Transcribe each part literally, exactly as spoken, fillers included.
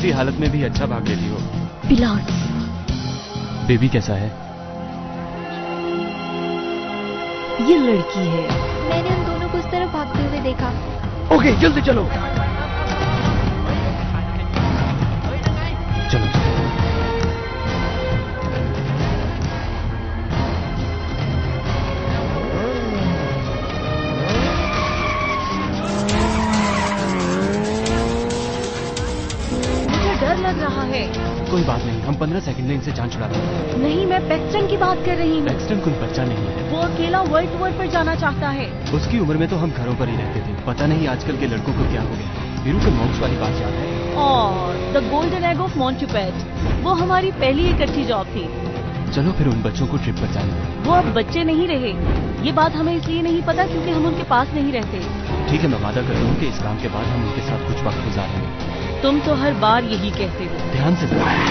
ऐसी हालत में भी अच्छा भाग लेती हो। पिलाट, बेबी कैसा है? ये लड़की है। मैंने उन दोनों को उस तरफ भागते हुए देखा। ओके, जल्दी चलो। चलो मुझे डर लग रहा है। कोई बात नहीं, हम पंद्रह सेकंड में इनसे जान छुड़ा देंगे। नहीं, मैं पैक्सटन की बात कर रही हूँ। पैक्सटन कोई बच्चा नहीं है। वो अकेला वर्ल्ड टूर पर जाना चाहता है। उसकी उम्र में तो हम घरों पर ही रहते थे। पता नहीं आजकल के लड़कों को क्या हो गया। वीरू के मॉन्क्स वाली बात याद है? और the golden egg of Montepet, वो हमारी पहली एक अच्छी जॉब थी। चलो फिर उन बच्चों को ट्रिप पर जाने। वो अब बच्चे नहीं रहे। ये बात हमें इसलिए नहीं पता क्योंकि हम उनके पास नहीं रहते। ठीक है, मैं वादा करता हूँ कि इस काम के बाद हम उनके साथ कुछ वक्त गुजारेंगे। तुम तो हर बार यही कहते हो। ध्यान से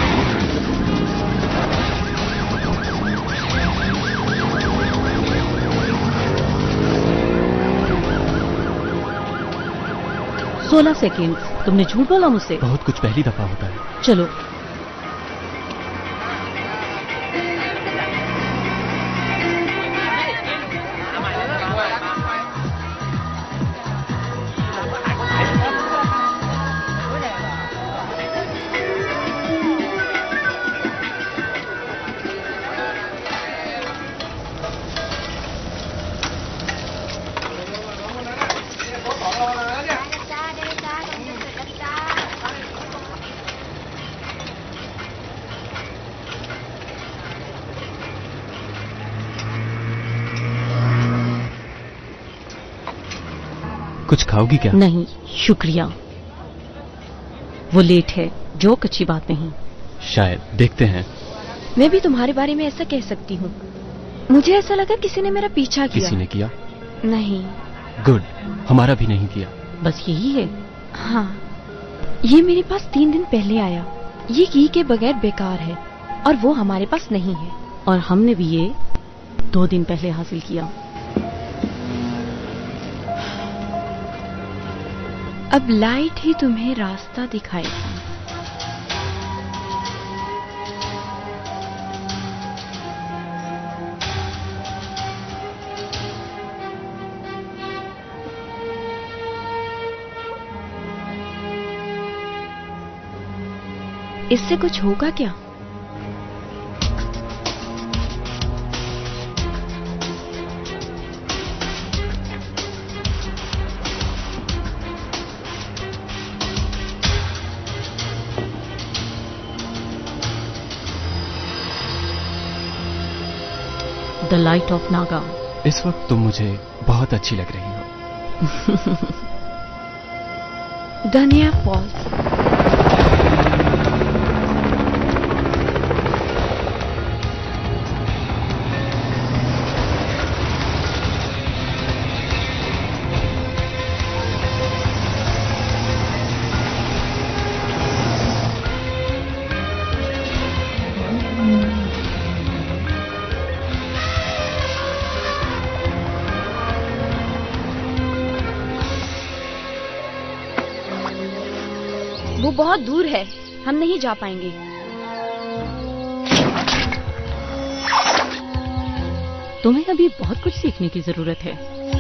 सोलह सेकेंड। तुमने झूठ बोला मुझसे। बहुत कुछ पहली दफा होता है। चलो। कुछ खाओगी क्या? नहीं शुक्रिया। वो लेट है, जोक अच्छी बात नहीं। शायद, देखते हैं। मैं भी तुम्हारे बारे में ऐसा कह सकती हूँ। मुझे ऐसा लगा किसी ने मेरा पीछा किया। किसी ने किया? नहीं। गुड, हमारा भी नहीं किया। बस यही है। हाँ, ये मेरे पास तीन दिन पहले आया। ये की के बगैर बेकार है और वो हमारे पास नहीं है। और हमने भी ये दो दिन पहले हासिल किया। अब लाइट ही तुम्हें रास्ता दिखाएगी। इससे कुछ होगा क्या? The light of Naga. इस वक्त तुम मुझे बहुत अच्छी लग रही हो। Gania Falls. वो बहुत दूर है, हम नहीं जा पाएंगे। तुम्हें अभी बहुत कुछ सीखने की जरूरत है।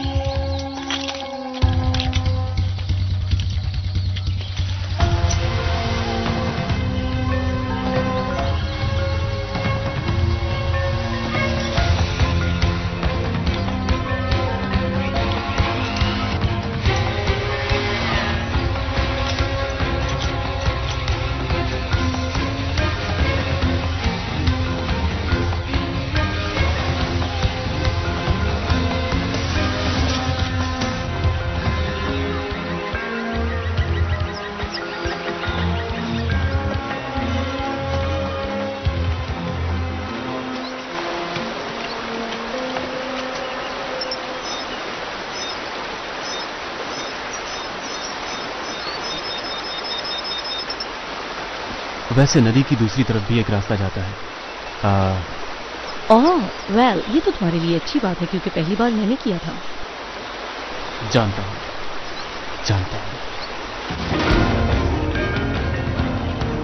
वैसे नदी की दूसरी तरफ भी एक रास्ता जाता है। आ... ओह वेल, ये तो तुम्हारे लिए अच्छी बात है क्योंकि पहली बार मैंने किया था। जानता हूँ, जानता हूँ।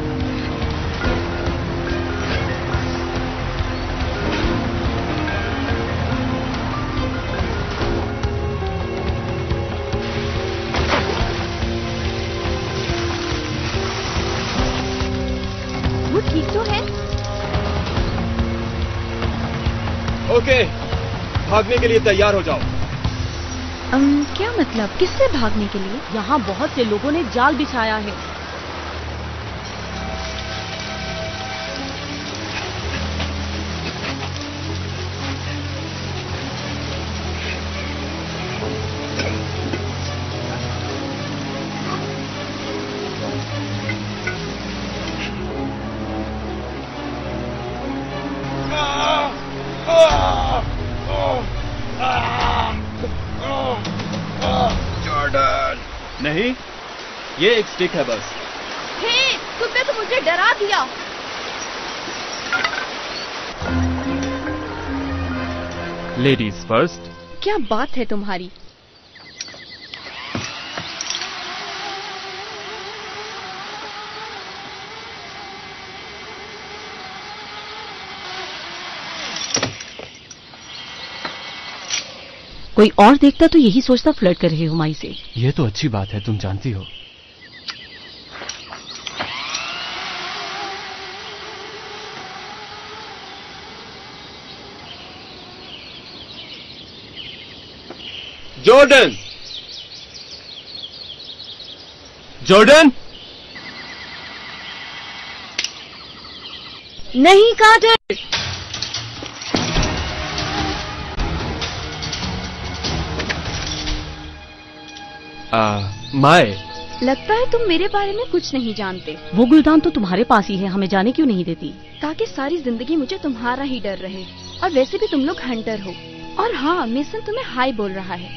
ओके, भागने के लिए तैयार हो जाओ। अम, क्या मतलब? किससे भागने के लिए? यहाँ बहुत से लोगों ने जाल बिछाया है। जॉर्डन! नहीं, ये एक स्टिक है बस। हे, तुमने तो मुझे डरा दिया। Ladies first. क्या बात है तुम्हारी? कोई और देखता तो यही सोचता फ्लर्ट कर रही हो माई से। ये तो अच्छी बात है, तुम जानती हो। जॉर्डन! जॉर्डन! नहीं कार्टर। माए, लगता है तुम मेरे बारे में कुछ नहीं जानते। वो गुलदान तो तुम्हारे पास ही है, हमें जाने क्यों नहीं देती? ताकि सारी जिंदगी मुझे तुम्हारा ही डर रहे। और वैसे भी तुम लोग हंटर हो। और हाँ, मेसन तुम्हें हाई बोल रहा है।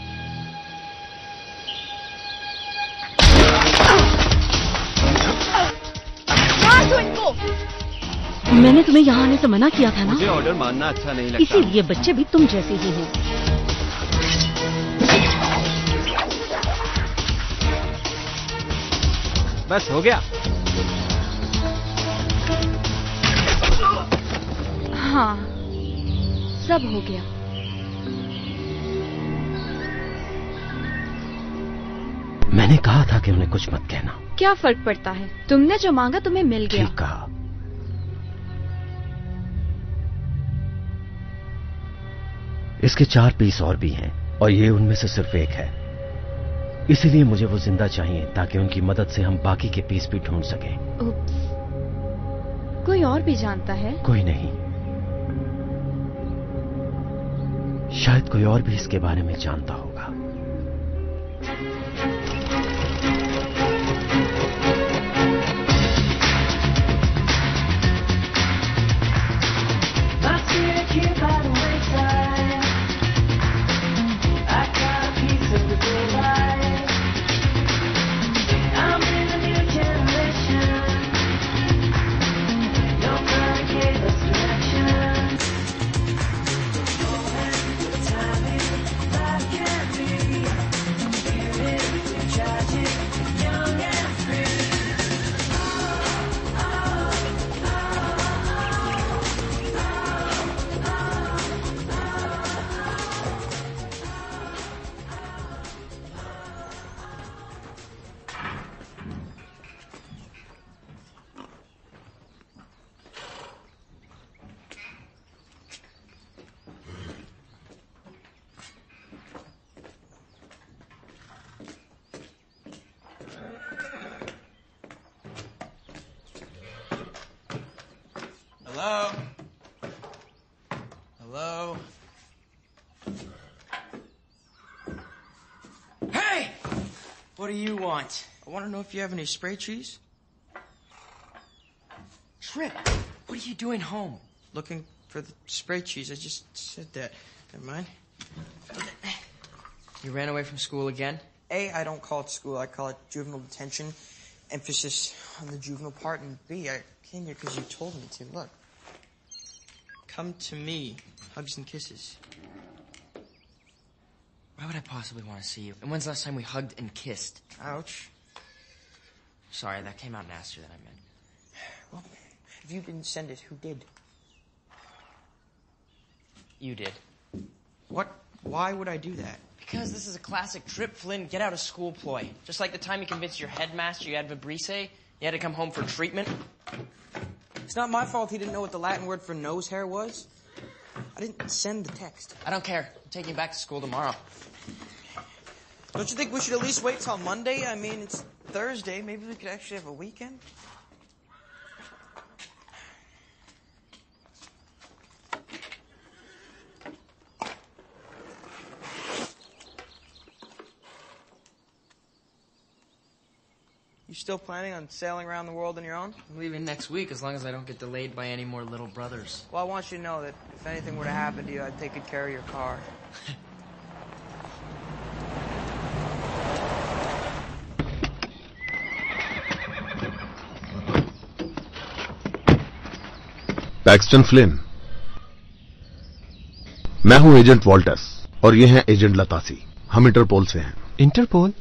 मार दो इनको। मैंने तुम्हें यहाँ आने से मना किया था ना। मुझे ऑर्डर मानना अच्छा नहीं लगता। इसीलिए बच्चे भी तुम जैसे ही हैं। बस हो गया। हाँ, सब हो गया। मैंने कहा था कि उन्हें कुछ मत कहना। क्या फर्क पड़ता है? तुमने जो मांगा तुम्हें मिल गया। ठीक कहा। इसके चार पीस और भी हैं और ये उनमें से सिर्फ एक है। इसीलिए मुझे वो जिंदा चाहिए ताकि उनकी मदद से हम बाकी के पीस भी ढूंढ सकें। उप्स। कोई और भी जानता है? कोई नहीं। शायद कोई और भी इसके बारे में जानता होगा। Hello? Hello? Hey! What do you want? I want to know if you have any spray trees. Trip, what are you doing home? Looking for the spray trees. I just said that. Never mind. You ran away from school again? A, I don't call it school. I call it juvenile detention. Emphasis on the juvenile part. And B, I came here because you told me to. Look. Come to me. Hugs and kisses. Why would I possibly want to see you? And when's the last time we hugged and kissed? Ouch. Sorry, that came out nastier than I meant. Well, if you didn't send it, who did? You did. What? Why would I do that? Because this is a classic Trip Flynn get out of school ploy. Just like the time you convinced your headmaster you had Vibrise, you had to come home for treatment. It's not my fault he didn't know what the Latin word for nose hair was. I didn't send the text. I don't care. I'm taking you back to school tomorrow. Don't you think we should at least wait till Monday? I mean, it's Thursday. Maybe we could actually have a weekend? You still planning on sailing around the world on your own? I'm leaving next week as long as I don't get delayed by any more little brothers. Well, I want you to know that if anything were to happen to you, I'd take good care of your car. Paxton Flynn, मैं हूं agent वॉल्टस और ये हैं agent लतासी। हम interpole से हैं। Interpole?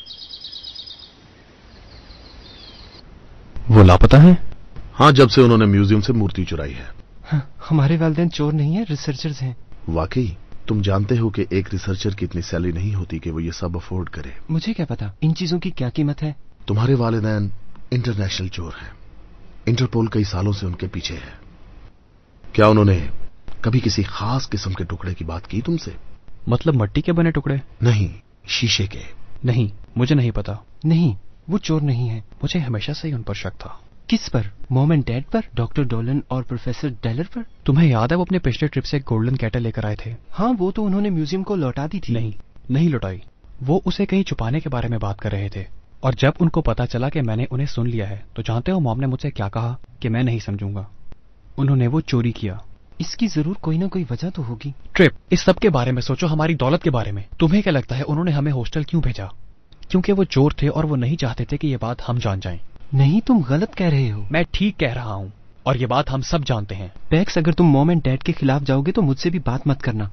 वो लापता हैं? हाँ, जब से उन्होंने म्यूजियम से मूर्ति चुराई है। हाँ, हमारे वालिदैन चोर नहीं है, रिसर्चर्स हैं। वाकई? तुम जानते हो कि एक रिसर्चर की इतनी सैलरी नहीं होती कि वो ये सब अफोर्ड करे। मुझे क्या पता इन चीजों की क्या कीमत है। तुम्हारे वालिदैन इंटरनेशनल चोर हैं। इंटरपोल कई सालों से उनके पीछे है। क्या उन्होंने कभी किसी खास किस्म के टुकड़े की बात की तुमसे? मतलब मट्टी के बने टुकड़े? नहीं, शीशे के। नहीं, मुझे नहीं पता। नहीं, वो चोर नहीं है। मुझे हमेशा से ही उन पर शक था। किस पर? मॉम एंड डैड पर? डॉक्टर डोलन और प्रोफेसर डेलर पर? तुम्हें याद है वो अपने पिछले ट्रिप से एक गोल्डन कैटल लेकर आए थे? हाँ, वो तो उन्होंने म्यूजियम को लौटा दी थी। नहीं, नहीं लौटाई। वो उसे कहीं छुपाने के बारे में बात कर रहे थे और जब उनको पता चला कि मैंने उन्हें सुन लिया है तो जानते हो मॉम ने मुझसे क्या कहा? कि मैं नहीं समझूंगा। उन्होंने वो चोरी किया। इसकी जरूर कोई ना कोई वजह तो होगी। ट्रिप, इस सब के बारे में सोचो, हमारी दौलत के बारे में। तुम्हें क्या लगता है उन्होंने हमें हॉस्टल क्यों भेजा? क्योंकि वो चोर थे और वो नहीं चाहते थे कि ये बात हम जान जाएं। नहीं, तुम गलत कह रहे हो। मैं ठीक कह रहा हूं और ये बात हम सब जानते हैं। पैक्स, अगर तुम मॉम एंड डैड के खिलाफ जाओगे तो मुझसे भी बात मत करना।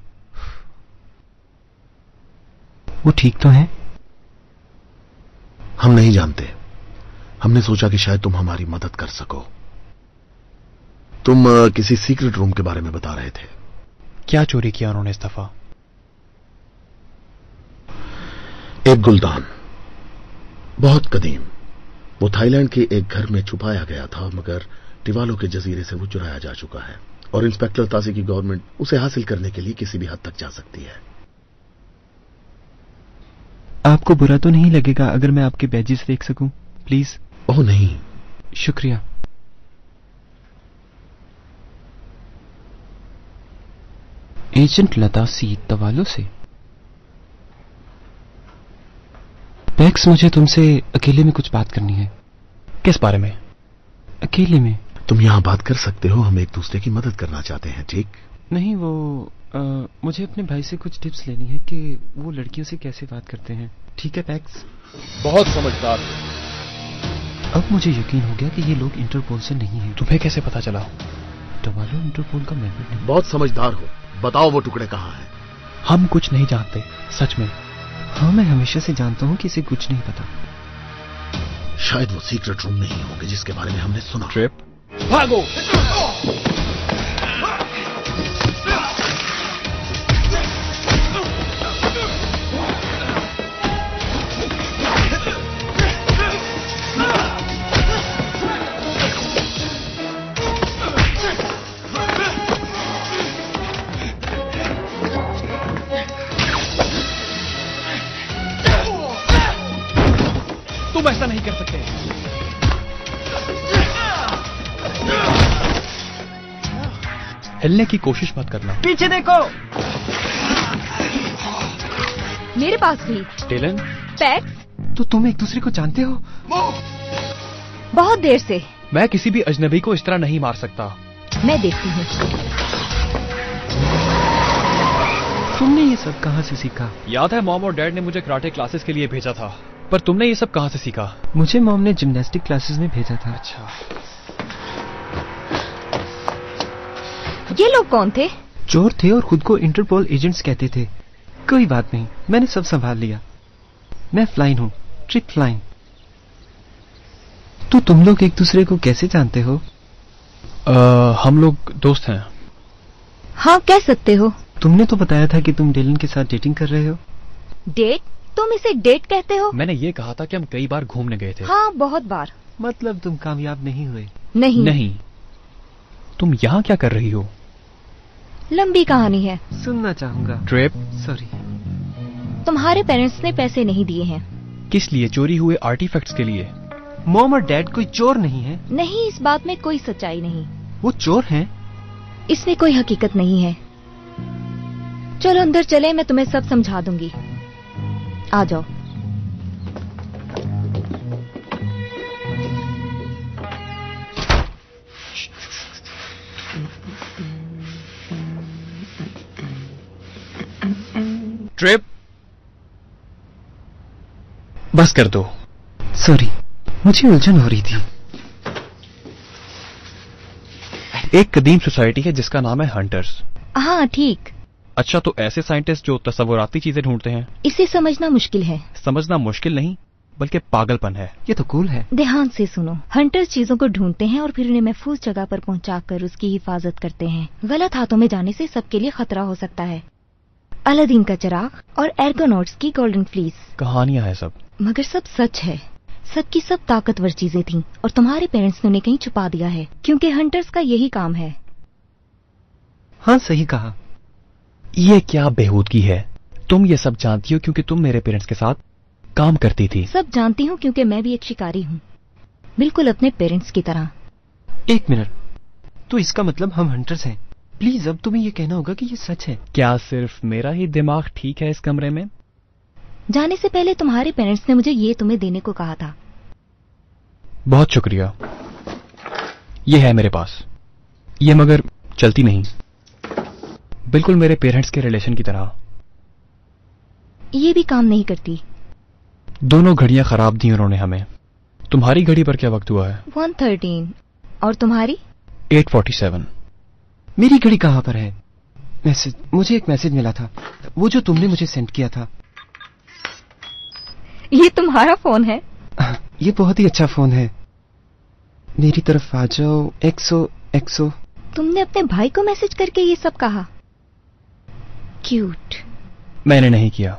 वो ठीक तो है? हम नहीं जानते। हमने सोचा कि शायद तुम हमारी मदद कर सको। तुम uh, किसी सीक्रेट रूम के बारे में बता रहे थे। क्या चोरी किया उन्होंने इस दफा? एक गुलदान, बहुत कदीम। वो थाईलैंड के एक घर में छुपाया गया था, मगर टिवालो के जजीरे से वो चुराया जा चुका है और इंस्पेक्टर तासी की गवर्नमेंट उसे हासिल करने के लिए किसी भी हद तक जा सकती है। आपको बुरा तो नहीं लगेगा अगर मैं आपके बैजेस देख सकूं, प्लीज? ओह नहीं, शुक्रिया। एजेंट लतासी, तवालो से। पैक्स, मुझे तुमसे अकेले में कुछ बात करनी है। किस बारे में? अकेले में। तुम यहां बात कर सकते हो, हम एक दूसरे की मदद करना चाहते हैं, ठीक? नहीं, वो आ, मुझे अपने भाई से कुछ टिप्स लेनी है कि वो लड़कियों से कैसे बात करते हैं। ठीक है पैक्स? बहुत समझदार। अब मुझे यकीन हो गया कि ये लोग इंटरपोल से नहीं हैं। तुम्हें कैसे पता चला? टवालो इंटरपोल का मेंबर नहीं। बहुत समझदार हो। बताओ वो टुकड़े कहाँ हैं? हम कुछ नहीं जानते, सच में। हाँ, मैं हमेशा से जानता हूँ कि इसे कुछ नहीं पता। शायद वो सीक्रेट रूम नहीं होंगे जिसके बारे में हमने सुना। ट्रिप, भागो! तुम ऐसा नहीं कर सकते। हिलने की कोशिश मत करना। पीछे देखो। मेरे पास भी। डेलन? पैक्स? तो तुम एक दूसरे को जानते हो? बहुत देर से। मैं किसी भी अजनबी को इस तरह नहीं मार सकता। मैं देखती हूँ। तुमने ये सब कहाँ से सीखा? याद है मॉम और डैड ने मुझे कराटे क्लासेस के लिए भेजा था, पर तुमने ये सब कहाँ से सीखा? मुझे मॉम ने जिम्नास्टिक क्लासेस में भेजा था। अच्छा। ये लोग कौन थे? चोर थे और खुद को इंटरपोल एजेंट्स कहते थे। कोई बात नहीं, मैंने सब संभाल लिया। मैं फ्लाइन हूँ, ट्रिप फ्लाइन। तो तुम लोग एक दूसरे को कैसे जानते हो? आ, हम लोग दोस्त हैं। हाँ, कह सकते हो। तुमने तो बताया था कि तुम डेलन के साथ डेटिंग कर रहे हो। डेट? तुम इसे डेट कहते हो? मैंने ये कहा था कि हम कई बार घूमने गए थे। हाँ, बहुत बार। मतलब तुम कामयाब नहीं हुए? नहीं। नहीं। तुम यहाँ क्या कर रही हो? लंबी कहानी है। सुनना चाहूंगा। Trip, sorry. तुम्हारे पेरेंट्स ने पैसे नहीं दिए हैं। किस लिए? चोरी हुए आर्टिफैक्ट्स के लिए। मॉम और डैड कोई चोर नहीं है। नहीं, इस बात में कोई सच्चाई नहीं। वो चोर हैं? इसमें कोई हकीकत नहीं है। चलो अंदर चले, मैं तुम्हें सब समझा दूंगी। आ जाओ। ट्रिप, बस कर दो। सॉरी, मुझे उलझन हो रही थी। एक कदीम सोसाइटी है जिसका नाम है हंटर्स। हाँ ठीक। अच्छा, तो ऐसे साइंटिस्ट जो तस्वुराती चीजें ढूंढते हैं। इसे समझना मुश्किल है। समझना मुश्किल नहीं बल्कि पागलपन है। ये तो कूल है। ध्यान से सुनो। हंटर्स चीजों को ढूंढते हैं और फिर उन्हें महफूज जगह पर पहुंचाकर उसकी हिफाजत करते हैं। गलत हाथों में जाने से सबके लिए खतरा हो सकता है। अलादीन का चिराग और एर्गोनॉट्स की गोल्डन फ्लीस। कहानियां हैं सब, मगर सब सच है। सबकी सब ताकतवर चीजें थीं और तुम्हारे पेरेंट्स ने उन्हें कहीं छुपा दिया है, क्योंकि हंटर्स का यही काम है। हाँ, सही कहा। ये क्या बेहूदगी है? तुम ये सब जानती हो क्योंकि तुम मेरे पेरेंट्स के साथ काम करती थी। सब जानती हूँ क्योंकि मैं भी एक शिकारी हूँ, बिल्कुल अपने पेरेंट्स की तरह। एक मिनट, तो इसका मतलब हम हंटर्स हैं? प्लीज, अब तुम्हें ये कहना होगा कि ये सच है। क्या सिर्फ मेरा ही दिमाग ठीक है इस कमरे में? जाने से पहले तुम्हारे पेरेंट्स ने मुझे ये तुम्हें देने को कहा था। बहुत शुक्रिया। ये है मेरे पास। ये मगर चलती नहीं, बिल्कुल मेरे पेरेंट्स के रिलेशन की तरह। ये भी काम नहीं करती। दोनों घड़ियां खराब दी उन्होंने हमें। तुम्हारी घड़ी पर क्या वक्त हुआ है? One thirteen. और तुम्हारी? Eight forty seven. मेरी घड़ी कहाँ पर है? मैसेज, मुझे एक मैसेज मिला था, वो जो तुमने मुझे सेंड किया था। ये तुम्हारा फोन है? ये बहुत ही अच्छा फोन है। मेरी तरफ आ जाओ। एक्सो एक्सो। तुमने अपने भाई को मैसेज करके ये सब कहा? क्यूट। मैंने नहीं किया।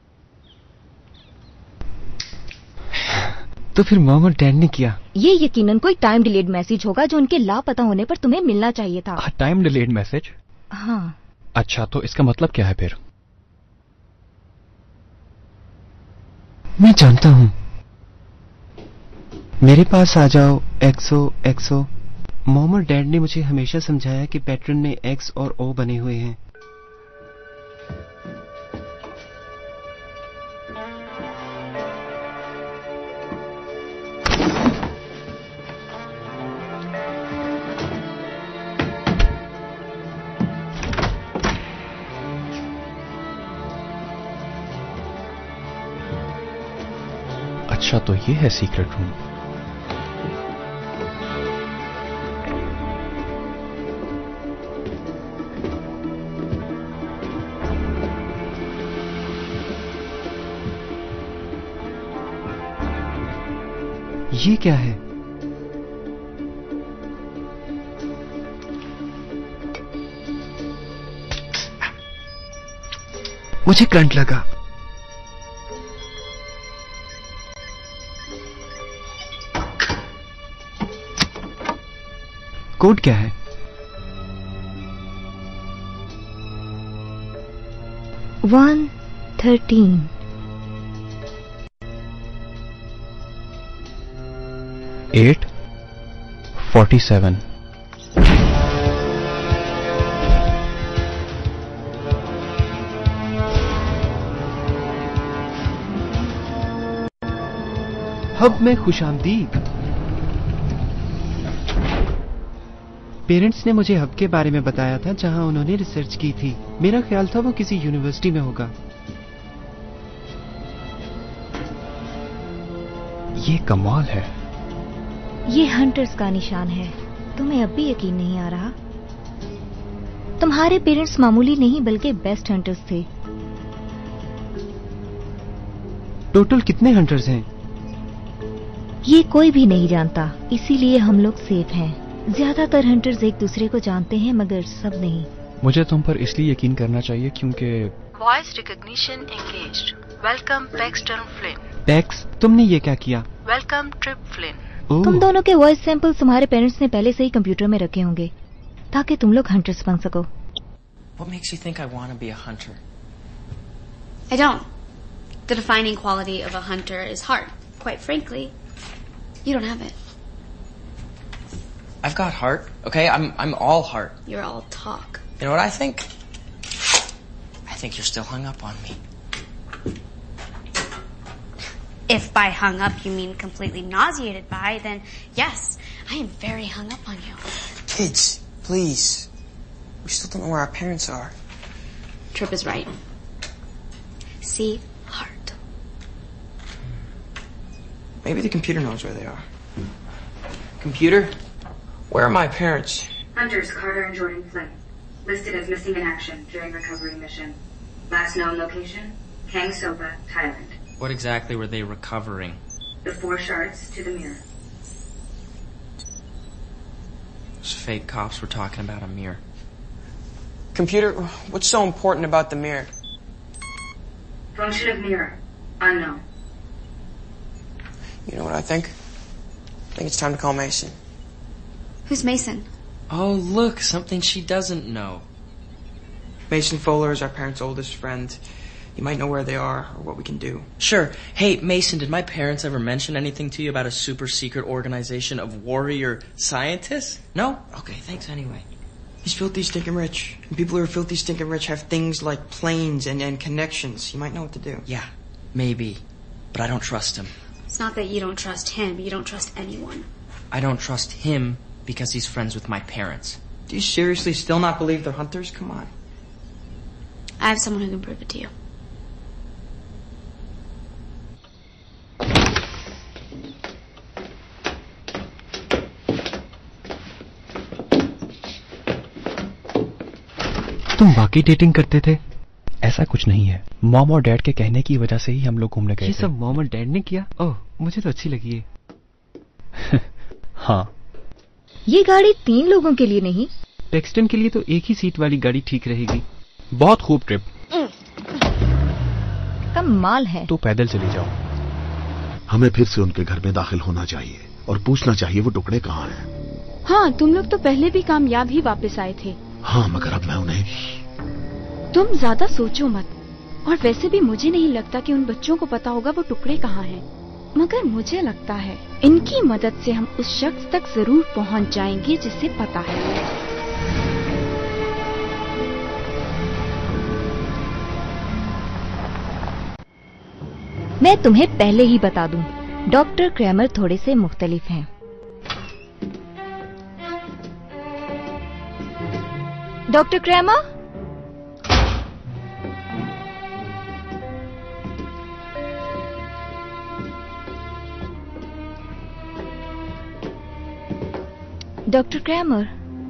तो फिर मॉम और डैड ने किया? ये यकीनन कोई टाइम डिलेड मैसेज होगा जो उनके लापता होने पर तुम्हें मिलना चाहिए था। Time delayed message? हाँ। अच्छा, तो इसका मतलब क्या है फिर? मैं जानता हूँ। मेरे पास आ जाओ। एक्सो एक्सो। मॉम और डैड ने मुझे हमेशा समझाया कि पैटर्न में एक्स और ओ बने हुए हैं। अच्छा, तो ये है सीक्रेट रूम। ये क्या है? मुझे करंट लगा। कोड क्या है? One thirteen. Eight forty seven. Hub में खुशामदीद। पेरेंट्स ने मुझे हब के बारे में बताया था जहां उन्होंने रिसर्च की थी। मेरा ख्याल था वो किसी यूनिवर्सिटी में होगा। ये कमाल है। ये हंटर्स का निशान है। तुम्हें अब भी यकीन नहीं आ रहा? तुम्हारे पेरेंट्स मामूली नहीं बल्कि बेस्ट हंटर्स थे। टोटल कितने हंटर्स हैं? ये कोई भी नहीं जानता, इसीलिए हम लोग सेफ हैं। ज्यादातर हंटर्स एक दूसरे को जानते हैं मगर सब नहीं। मुझे तुम पर इसलिए यकीन करना चाहिए क्योंकि voice recognition engaged. Welcome Pax turn Flynn. Pax, तुमने ये क्या किया? Welcome Trip Flynn. तुम दोनों के वॉइस सैंपल तुम्हारे पेरेंट्स ने पहले से ही कंप्यूटर में रखे होंगे ताकि तुम लोग हंटर्स बन सको। What makes you think I want to be a hunter? I don't. The defining quality of a hunter is heart. Quite frankly, you don't have it. I've got heart, okay? I'm I'm all heart. You're all talk. You know what I think? I think you're still hung up on me. If by hung up you mean completely nauseated by, then yes, I am very hung up on you. Kids, please. We still don't know where our parents are. Tripp is right. See, heart. Maybe the computer knows where they are. Computer, where are my parents? Hunters Carter and Jordan Flynn, listed as missing in action during recovery mission. Last known location, Kang Soba, Thailand. What exactly were they recovering? The four shards to the mirror. Those fake cops were talking about a mirror. Computer, what's so important about the mirror? Function of mirror, unknown. You know what I think? I think it's time to call Mason. Who's Mason? Oh, look, something she doesn't know. Mason Fuller is our parents' oldest friend. You might know where they are or what we can do. Sure. Hey, Mason, did my parents ever mention anything to you about a super secret organization of warrior scientists? No? Okay, thanks anyway. He's filthy stinking rich. And people who are filthy stinking rich have things like planes and, and connections. You might know what to do. Yeah, maybe. But I don't trust him. It's not that you don't trust him. You don't trust anyone. I don't trust him because he's friends with my parents. Do you seriously still not believe they're hunters? Come on. I have someone who can prove it to you. तुम वाकई dating करते थे? ऐसा कुछ नहीं है, mom और dad के कहने की वजह से ही हम लोग घूमने गए ये थे। सब मॉम और डैड ने किया? ओह, मुझे तो अच्छी लगी है। हाँ। ये गाड़ी तीन लोगों के लिए नहीं? पैक्सटन के लिए तो एक ही सीट वाली गाड़ी ठीक रहेगी। बहुत खूब ट्रिप। कमाल है। तो पैदल चली जाओ। हमें फिर से उनके घर में दाखिल होना चाहिए और पूछना चाहिए वो टुकड़े कहाँ हैं। हाँ, तुम लोग तो पहले भी कामयाब ही वापस आए थे। हाँ, मगर अब मैं उन्हें। तुम ज्यादा सोचो मत। और वैसे भी मुझे नहीं लगता कि उन बच्चों को पता होगा वो टुकड़े कहाँ हैं। मगर मुझे लगता है इनकी मदद से हम उस शख्स तक जरूर पहुंच जाएंगे जिसे पता है। मैं तुम्हें पहले ही बता दूं, डॉक्टर क्रैमर थोड़े से मुख्तलिफ हैं। Doctor Kramer? Doctor Kramer?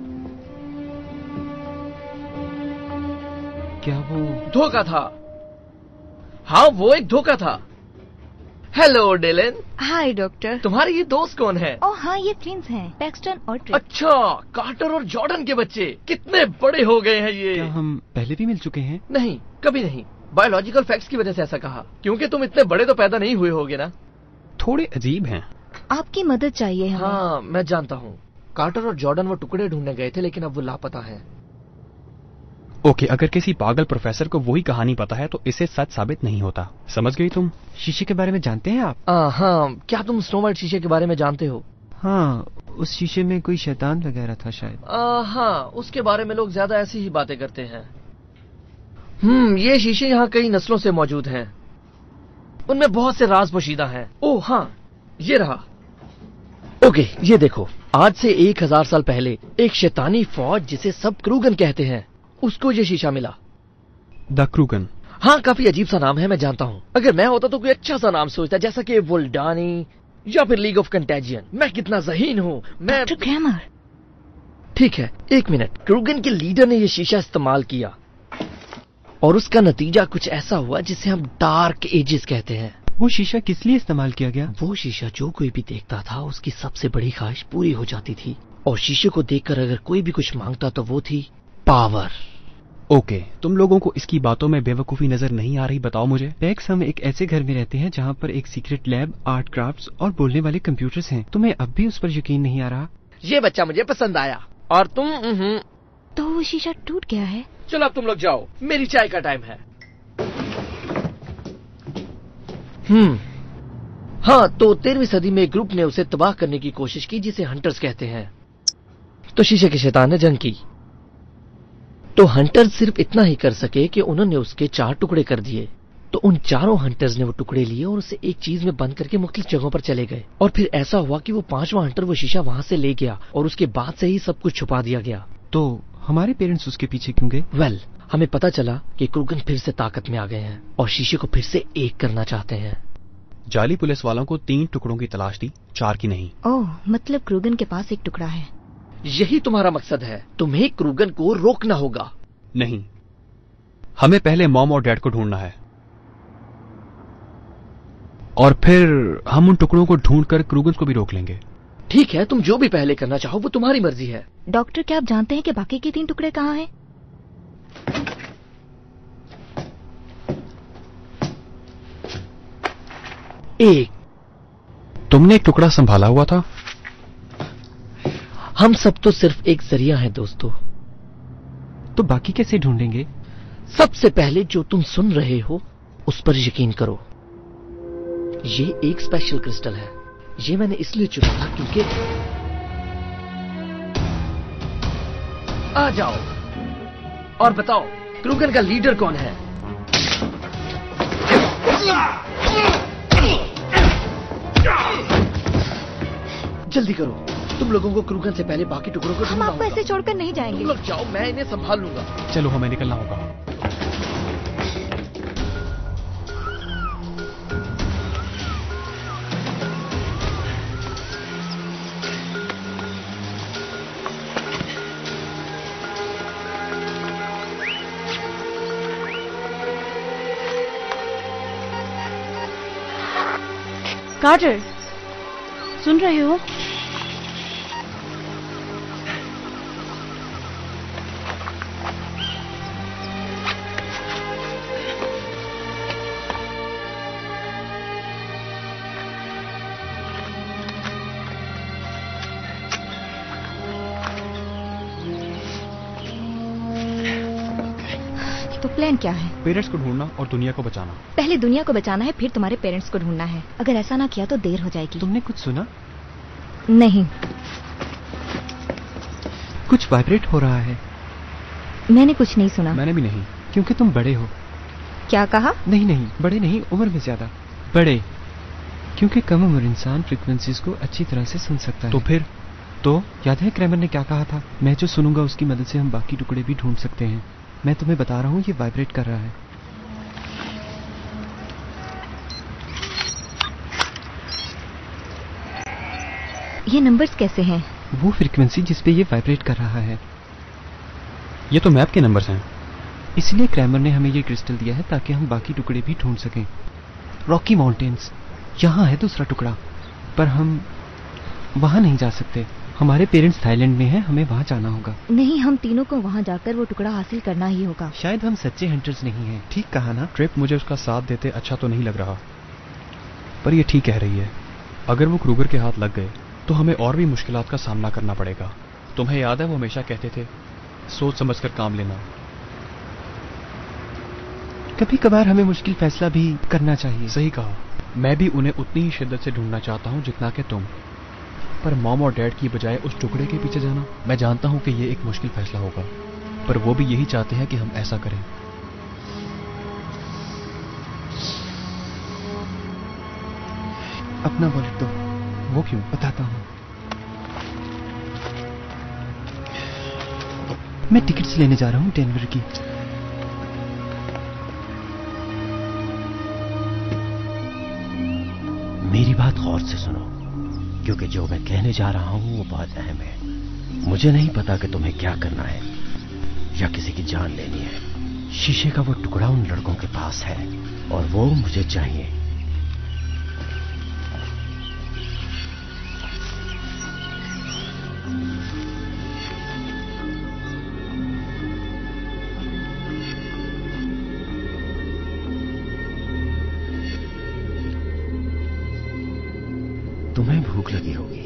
क्या वो धोखा था? हाँ, वो एक धोखा था। Hello Dylan. Hi doctor. तुम्हारे ये दोस्त कौन है? ओह हाँ, ये ट्विंस हैं, पैक्सटन और ट्रिप। अच्छा, कार्टर और जॉर्डन के बच्चे। कितने बड़े हो गए हैं ये। क्या हम पहले भी मिल चुके हैं? नहीं, कभी नहीं। बायोलॉजिकल फैक्ट्स की वजह से ऐसा कहा, क्योंकि तुम इतने बड़े तो पैदा नहीं हुए होगे ना। थोड़े अजीब हैं। आपकी मदद चाहिए हमें। हाँ, मैं जानता हूँ। कार्टर और जॉर्डन वो टुकड़े ढूंढने गए थे, लेकिन अब वो लापता हैं। ओके, अगर किसी पागल प्रोफेसर को वही कहानी पता है तो इसे सच साबित नहीं होता। समझ गई तुम? शीशे के बारे में जानते हैं आप? आ, हाँ, क्या तुम स्नो वाइट शीशे के बारे में जानते हो? हाँ, उस शीशे में कोई शैतान वगैरह था शायद। आ, हाँ, उसके बारे में लोग ज्यादा ऐसी ही बातें करते हैं। हम्म, ये शीशे यहाँ कई नस्लों से मौजूद हैं। उनमें बहुत से राज पोशीदा हैं। ओह हाँ, ये रहा। ओके, ये देखो, आज से एक हजार साल पहले एक शैतानी फौज जिसे सब क्रूगन कहते हैं, उसको ये शीशा मिला। The Krugan? हाँ, काफी अजीब सा नाम है, मैं जानता हूँ। अगर मैं होता तो कोई अच्छा सा नाम सोचता, जैसा कि वुल्डानी या फिर लीग ऑफ कंटेजियन। मैं कितना ज़हीन हूँ। मैं डॉक्टर क्रैमर। ठीक है, एक मिनट। क्रूगन के लीडर ने ये शीशा इस्तेमाल किया और उसका नतीजा कुछ ऐसा हुआ जिसे हम डार्क एजेस कहते हैं। वो शीशा किस लिए इस्तेमाल किया गया? वो शीशा जो कोई भी देखता था उसकी सबसे बड़ी ख्वाहिश पूरी हो जाती थी, और शीशे को देखकर अगर कोई भी कुछ मांगता तो वो थी पावर। ओके, तुम लोगों को इसकी बातों में बेवकूफी नजर नहीं आ रही? बताओ मुझे। पैक्स, हम एक ऐसे घर में रहते हैं जहाँ पर एक सीक्रेट लैब, आर्ट क्राफ्ट्स और बोलने वाले कंप्यूटर्स हैं। तुम्हें अब भी उस पर यकीन नहीं आ रहा? ये बच्चा मुझे पसंद आया। और तुम? तो वो शीशा टूट गया है? चलो अब तुम लोग जाओ, मेरी चाय का टाइम है। हम्म हाँ, तो तेरहवीं सदी में एक ग्रुप ने उसे तबाह करने की कोशिश की जिसे हंटर्स कहते हैं। तो शीशे के शैतान ने जंग की। तो हंटर्स सिर्फ इतना ही कर सके कि उन्होंने उसके चार टुकड़े कर दिए। तो उन चारों हंटर्स ने वो टुकड़े लिए और उसे एक चीज में बंद करके मुख्तलिफ जगहों पर चले गए। और फिर ऐसा हुआ कि वो पांचवा हंटर वो शीशा वहां से ले गया और उसके बाद से ही सब कुछ छुपा दिया गया। तो हमारे पेरेंट्स उसके पीछे क्यों गए? वेल well, हमें पता चला कि क्रूगन फिर से ताकत में आ गए हैं और शीशे को फिर से एक करना चाहते हैं। जाली पुलिस वालों को तीन टुकड़ों की तलाश थी, चार की नहीं। ओह, मतलब क्रूगन के पास एक टुकड़ा है। यही तुम्हारा मकसद है? तुम्हें क्रूगन को रोकना होगा। नहीं, हमें पहले मॉम और डैड को ढूंढना है और फिर हम उन टुकड़ों को ढूंढकर क्रूगन को भी रोक लेंगे। ठीक है, तुम जो भी पहले करना चाहो वो तुम्हारी मर्जी है। डॉक्टर, क्या आप जानते हैं कि बाकी के तीन टुकड़े कहाँ हैं? एक, तुमने एक टुकड़ा संभाला हुआ था। हम सब तो सिर्फ एक जरिया है दोस्तों। तो बाकी कैसे ढूंढेंगे? सबसे पहले जो तुम सुन रहे हो उस पर यकीन करो। ये एक स्पेशल क्रिस्टल है। ये मैंने इसलिए चुना था क्योंकि आ जाओ और बताओ क्रूगन का लीडर कौन है? जल्दी करो, तुम लोगों को क्रूगन से पहले बाकी टुकड़ों को हम आपको ऐसे छोड़कर नहीं जाएंगे। तुम लोग जाओ, मैं इन्हें संभाल लूंगा। चलो, हमें निकलना होगा। कार्टर, सुन रहे हो? तो प्लान क्या है? पेरेंट्स को ढूंढना और दुनिया को बचाना। पहले दुनिया को बचाना है, फिर तुम्हारे पेरेंट्स को ढूंढना है। अगर ऐसा ना किया तो देर हो जाएगी। तुमने कुछ सुना? नहीं। कुछ वाइब्रेट हो रहा है। मैंने कुछ नहीं सुना। मैंने भी नहीं। क्योंकि तुम बड़े हो। क्या कहा? नहीं नहीं, बड़े नहीं, उम्र में ज्यादा बड़े। क्योंकि कम उम्र इंसान फ्रीक्वेंसीज को अच्छी तरह से सुन सकता है। तो फिर? तो याद है क्रैमर ने क्या कहा था? मैं जो सुनूंगा उसकी मदद से हम बाकी टुकड़े भी ढूंढ सकते हैं। मैं तुम्हें बता रहा हूँ, ये वाइब्रेट कर रहा है। ये नंबर्स कैसे हैं? वो फ्रीक्वेंसी जिस पे ये वाइब्रेट कर रहा है। ये तो मैप के नंबर्स हैं। इसलिए क्रैमर ने हमें ये क्रिस्टल दिया है ताकि हम बाकी टुकड़े भी ढूंढ सकें। रॉकी माउंटेन्स, यहाँ है दूसरा टुकड़ा, पर हम वहां नहीं जा सकते। हमारे पेरेंट्स थाईलैंड में हैं, हमें वहां जाना होगा। नहीं, हम तीनों को वहां जाकर वो टुकड़ा हासिल करना ही होगा। शायद हम सच्चे हंटर्स नहीं हैं। ठीक कहा ना? ट्रिप मुझे उसका साथ देते अच्छा तो नहीं लग रहा, पर ये ठीक कह रही है। अगर वो क्रूगर के हाथ लग गए तो हमें और भी मुश्किलात का सामना करना पड़ेगा। तुम्हें याद है वो हमेशा कहते थे, सोच समझकर काम लेना। कभी कभार हमें मुश्किल फैसला भी करना चाहिए। सही कहा। मैं भी उन्हें उतनी ही शिद्दत से ढूंढना चाहता हूँ जितना कि तुम। पर मॉम और डैड की बजाय उस टुकड़े के पीछे जाना, मैं जानता हूँ कि ये एक मुश्किल फैसला होगा, पर वो भी यही चाहते हैं कि हम ऐसा करें। अपना वॉलेट दो। वो क्यों? बताता हूँ। मैं टिकट्स लेने जा रहा हूँ डेनवर की। मेरी बात गौर से सुनो, क्योंकि जो मैं कहने जा रहा हूं वो बहुत अहम है। मुझे नहीं पता कि तुम्हें क्या करना है या किसी की जान लेनी है। शीशे का वो टुकड़ा उन लड़कों के पास है और वो मुझे चाहिए। तुम्हें भूख लगी होगी।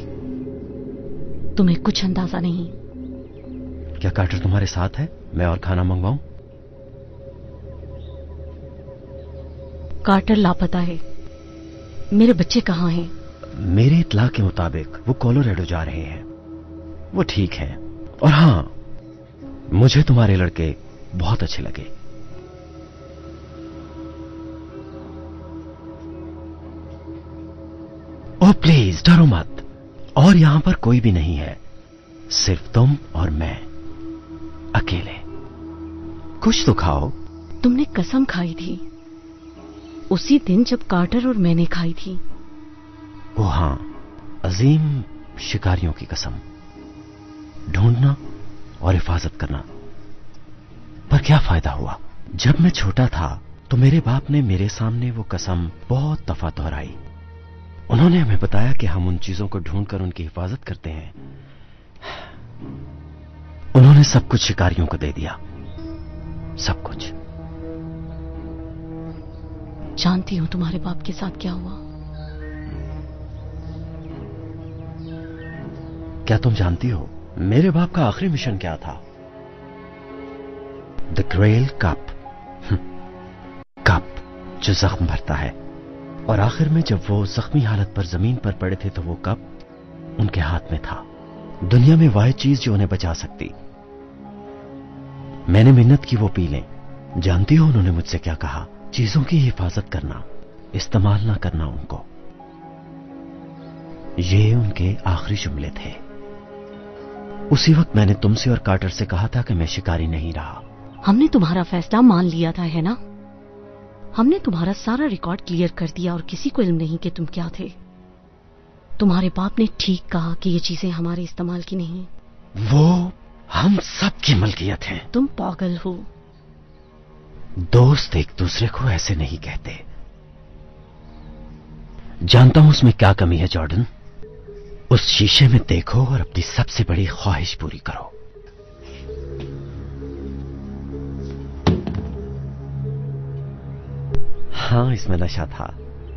तुम्हें कुछ अंदाजा नहीं। क्या कार्टर तुम्हारे साथ है? मैं और खाना मंगवाऊं? कार्टर लापता है। मेरे बच्चे कहाँ हैं? मेरे इत्ला के मुताबिक वो कोलोराडो जा रहे हैं। वो ठीक है। और हां, मुझे तुम्हारे लड़के बहुत अच्छे लगे। ओह प्लीज डरो मत। और यहां पर कोई भी नहीं है, सिर्फ तुम और मैं अकेले। कुछ तो खाओ। तुमने कसम खाई थी उसी दिन जब कार्टर और मैंने खाई थी। ओ हां, अजीम शिकारियों की कसम, ढूंढना और हिफाजत करना। पर क्या फायदा हुआ? जब मैं छोटा था तो मेरे बाप ने मेरे सामने वो कसम बहुत दफा दोहराई। उन्होंने हमें बताया कि हम उन चीजों को ढूंढकर उनकी हिफाजत करते हैं। उन्होंने सब कुछ शिकारियों को दे दिया, सब कुछ। जानती हूं तुम्हारे बाप के साथ क्या हुआ। क्या तुम जानती हो मेरे बाप का आखिरी मिशन क्या था? The ग्रेल cup. कप जो जख्म भरता है। और आखिर में जब वो जख्मी हालत पर जमीन पर पड़े थे तो वो कप उनके हाथ में था। दुनिया में वाहिद चीज जो उन्हें बचा सकती। मैंने मिन्नत की वो पी लें। जानती हो उन्होंने मुझसे क्या कहा? चीजों की हिफाजत करना, इस्तेमाल ना करना उनको। ये उनके आखिरी जुमले थे। उसी वक्त मैंने तुमसे और कार्टर से कहा था कि मैं शिकारी नहीं रहा। हमने तुम्हारा फैसला मान लिया था, है ना? हमने तुम्हारा सारा रिकॉर्ड क्लियर कर दिया और किसी को इल्म नहीं कि तुम क्या थे। तुम्हारे बाप ने ठीक कहा कि ये चीजें हमारे इस्तेमाल की नहीं। वो हम सब की मलकियत है। तुम पागल हो। दोस्त एक दूसरे को ऐसे नहीं कहते। जानता हूं उसमें क्या कमी है जॉर्डन। उस शीशे में देखो और अपनी सबसे बड़ी ख्वाहिश पूरी करो। हाँ, इसमें नशा था।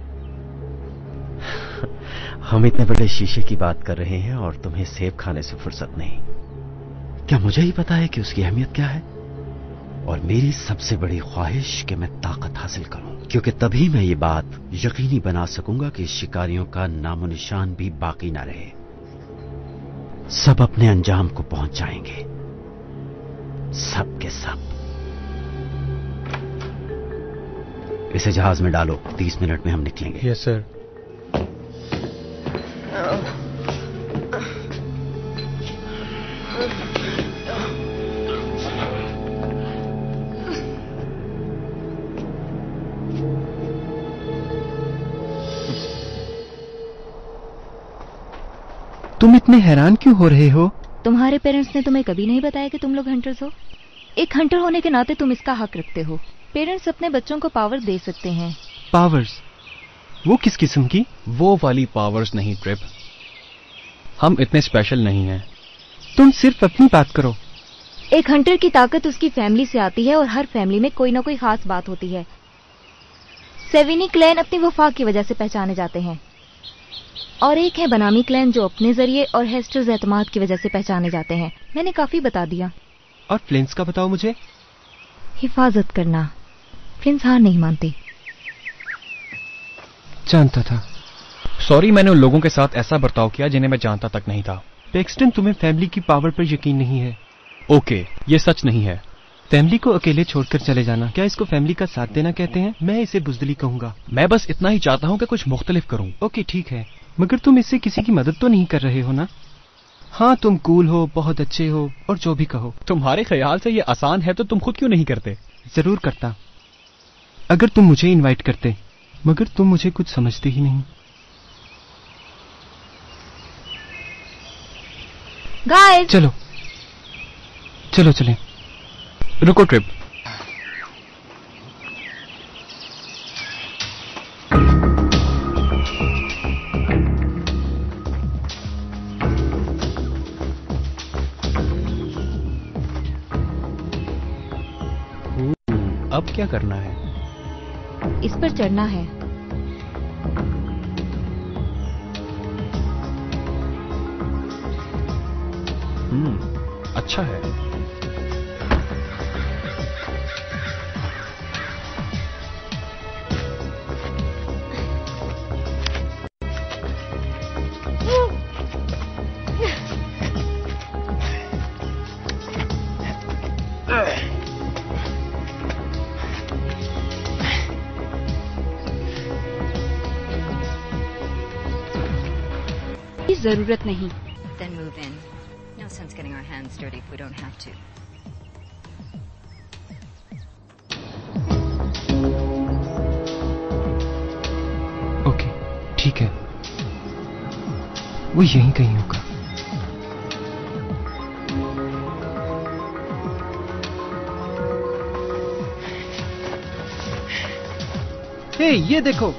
हम इतने बड़े शीशे की बात कर रहे हैं और तुम्हें सेब खाने से फुर्सत नहीं। क्या मुझे ही पता है कि उसकी अहमियत क्या है? और मेरी सबसे बड़ी ख्वाहिश कि मैं ताकत हासिल करूं, क्योंकि तभी मैं ये बात यकीनी बना सकूंगा कि शिकारियों का नामो निशान भी बाकी ना रहे। सब अपने अंजाम को पहुंच जाएंगे, सब के सब। इसे जहाज में डालो, तीस मिनट में हम निकलेंगे। Yes sir. तुम इतने हैरान क्यों हो रहे हो? तुम्हारे पेरेंट्स ने तुम्हें कभी नहीं बताया कि तुम लोग हंटर्स हो? एक हंटर होने के नाते तुम इसका हक रखते हो। पेरेंट्स अपने बच्चों को पावर दे सकते हैं। पावर्स? वो किस किस्म की? वो वाली पावर्स नहीं ट्रिप। हम इतने स्पेशल नहीं हैं। तुम सिर्फ अपनी बात करो। एक हंटर की ताकत उसकी फैमिली से आती है और हर फैमिली में कोई ना कोई खास बात होती है। सेविनी क्लैन अपनी वफा की वजह से पहचाने जाते हैं और एक है बनामी क्लैन जो अपने जरिए और हेस्टर्स एतमाद की वजह से पहचाने जाते हैं। मैंने काफी बता दिया। और फ्लिंट्स का बताओ मुझे। हिफाजत करना। फ्लिंट्स हार नहीं मानते। जानता था। सॉरी, मैंने उन लोगों के साथ ऐसा बर्ताव किया जिन्हें मैं जानता तक नहीं था। पैक्सटन, तुम्हें फैमिली की पावर पर यकीन नहीं है। ओके, ये सच नहीं है। फैमिली को अकेले छोड़कर चले जाना, क्या इसको फैमिली का साथ देना कहते हैं? मैं इसे बुजदिली कहूंगा। मैं बस इतना ही चाहता हूं कि कुछ मुख्तलिफ करूं। ओके ठीक है, मगर तुम इससे किसी की मदद तो नहीं कर रहे हो ना? हाँ, तुम कूल हो, बहुत अच्छे हो और जो भी कहो। तुम्हारे ख्याल से ये आसान है तो तुम खुद क्यों नहीं करते? जरूर करता, अगर तुम मुझे इनवाइट करते, मगर तुम मुझे कुछ समझते ही नहीं। गाइस, चलो चलो चलें। रुको ट्रिप। अब क्या करना है? इस पर चढ़ना है। हम्म, अच्छा है। जरूरत नहीं। Then move in. No sense getting our hands dirty if we don't have to. Okay, ठीक है। वो यहीं कहीं होगा। हे, ये देखो।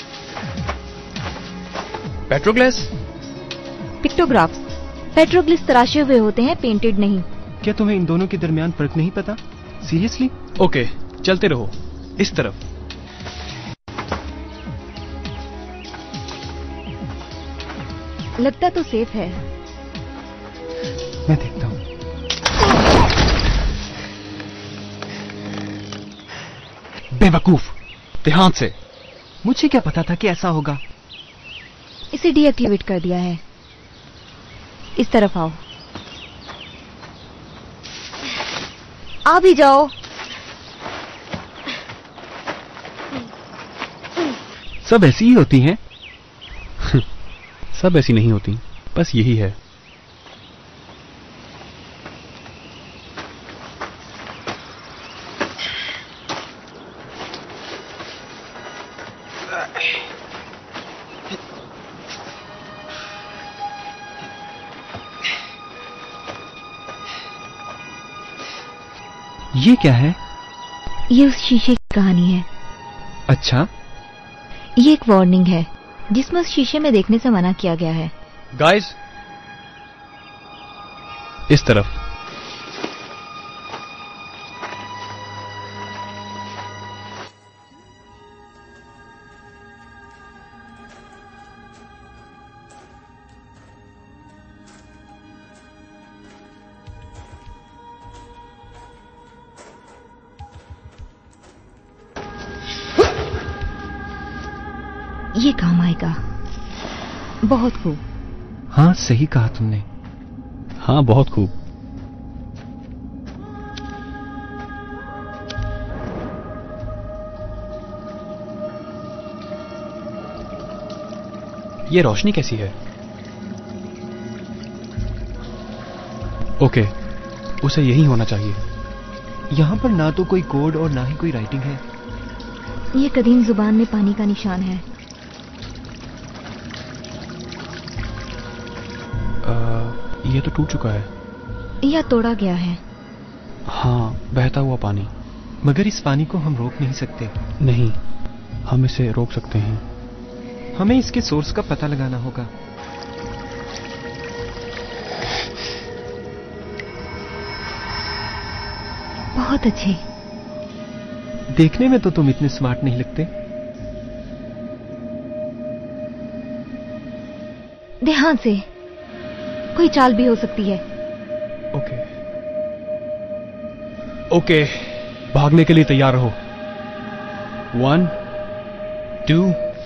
पेट्रोग्लास? पिक्टोग्राफ्स। पेट्रोग्लिस तराशे हुए होते हैं, पेंटेड नहीं। क्या तुम्हें इन दोनों के दरमियान फर्क नहीं पता? सीरियसली? ओके, चलते रहो। इस तरफ। लगता तो सेफ है। मैं देखता हूँ। बेवकूफ, ध्यान से। मुझे क्या पता था कि ऐसा होगा। इसे डीएक्टिवेट कर दिया है। इस तरफ आओ। आ भी जाओ। सब ऐसी ही होती हैं। सब ऐसी नहीं होती, बस यही है। ये क्या है? ये उस शीशे की कहानी है। अच्छा। ये एक वार्निंग है जिसमें उस शीशे में देखने से मना किया गया है। गाइस, इस तरफ। ये काम आएगा। बहुत खूब। हाँ, सही कहा तुमने। हाँ, बहुत खूब। ये रोशनी कैसी है? ओके, उसे यही होना चाहिए। यहाँ पर ना तो कोई कोड और ना ही कोई राइटिंग है। ये कदीम जुबान में पानी का निशान है। ये तो टूट चुका है। या तोड़ा गया है। हाँ, बहता हुआ पानी। मगर इस पानी को हम रोक नहीं सकते। नहीं, हम इसे रोक सकते हैं। हमें इसके सोर्स का पता लगाना होगा। बहुत अच्छे। देखने में तो तुम इतने स्मार्ट नहीं लगते। ध्यान से, कोई चाल भी हो सकती है। ओके ओके, भागने के लिए तैयार रहो। One, two,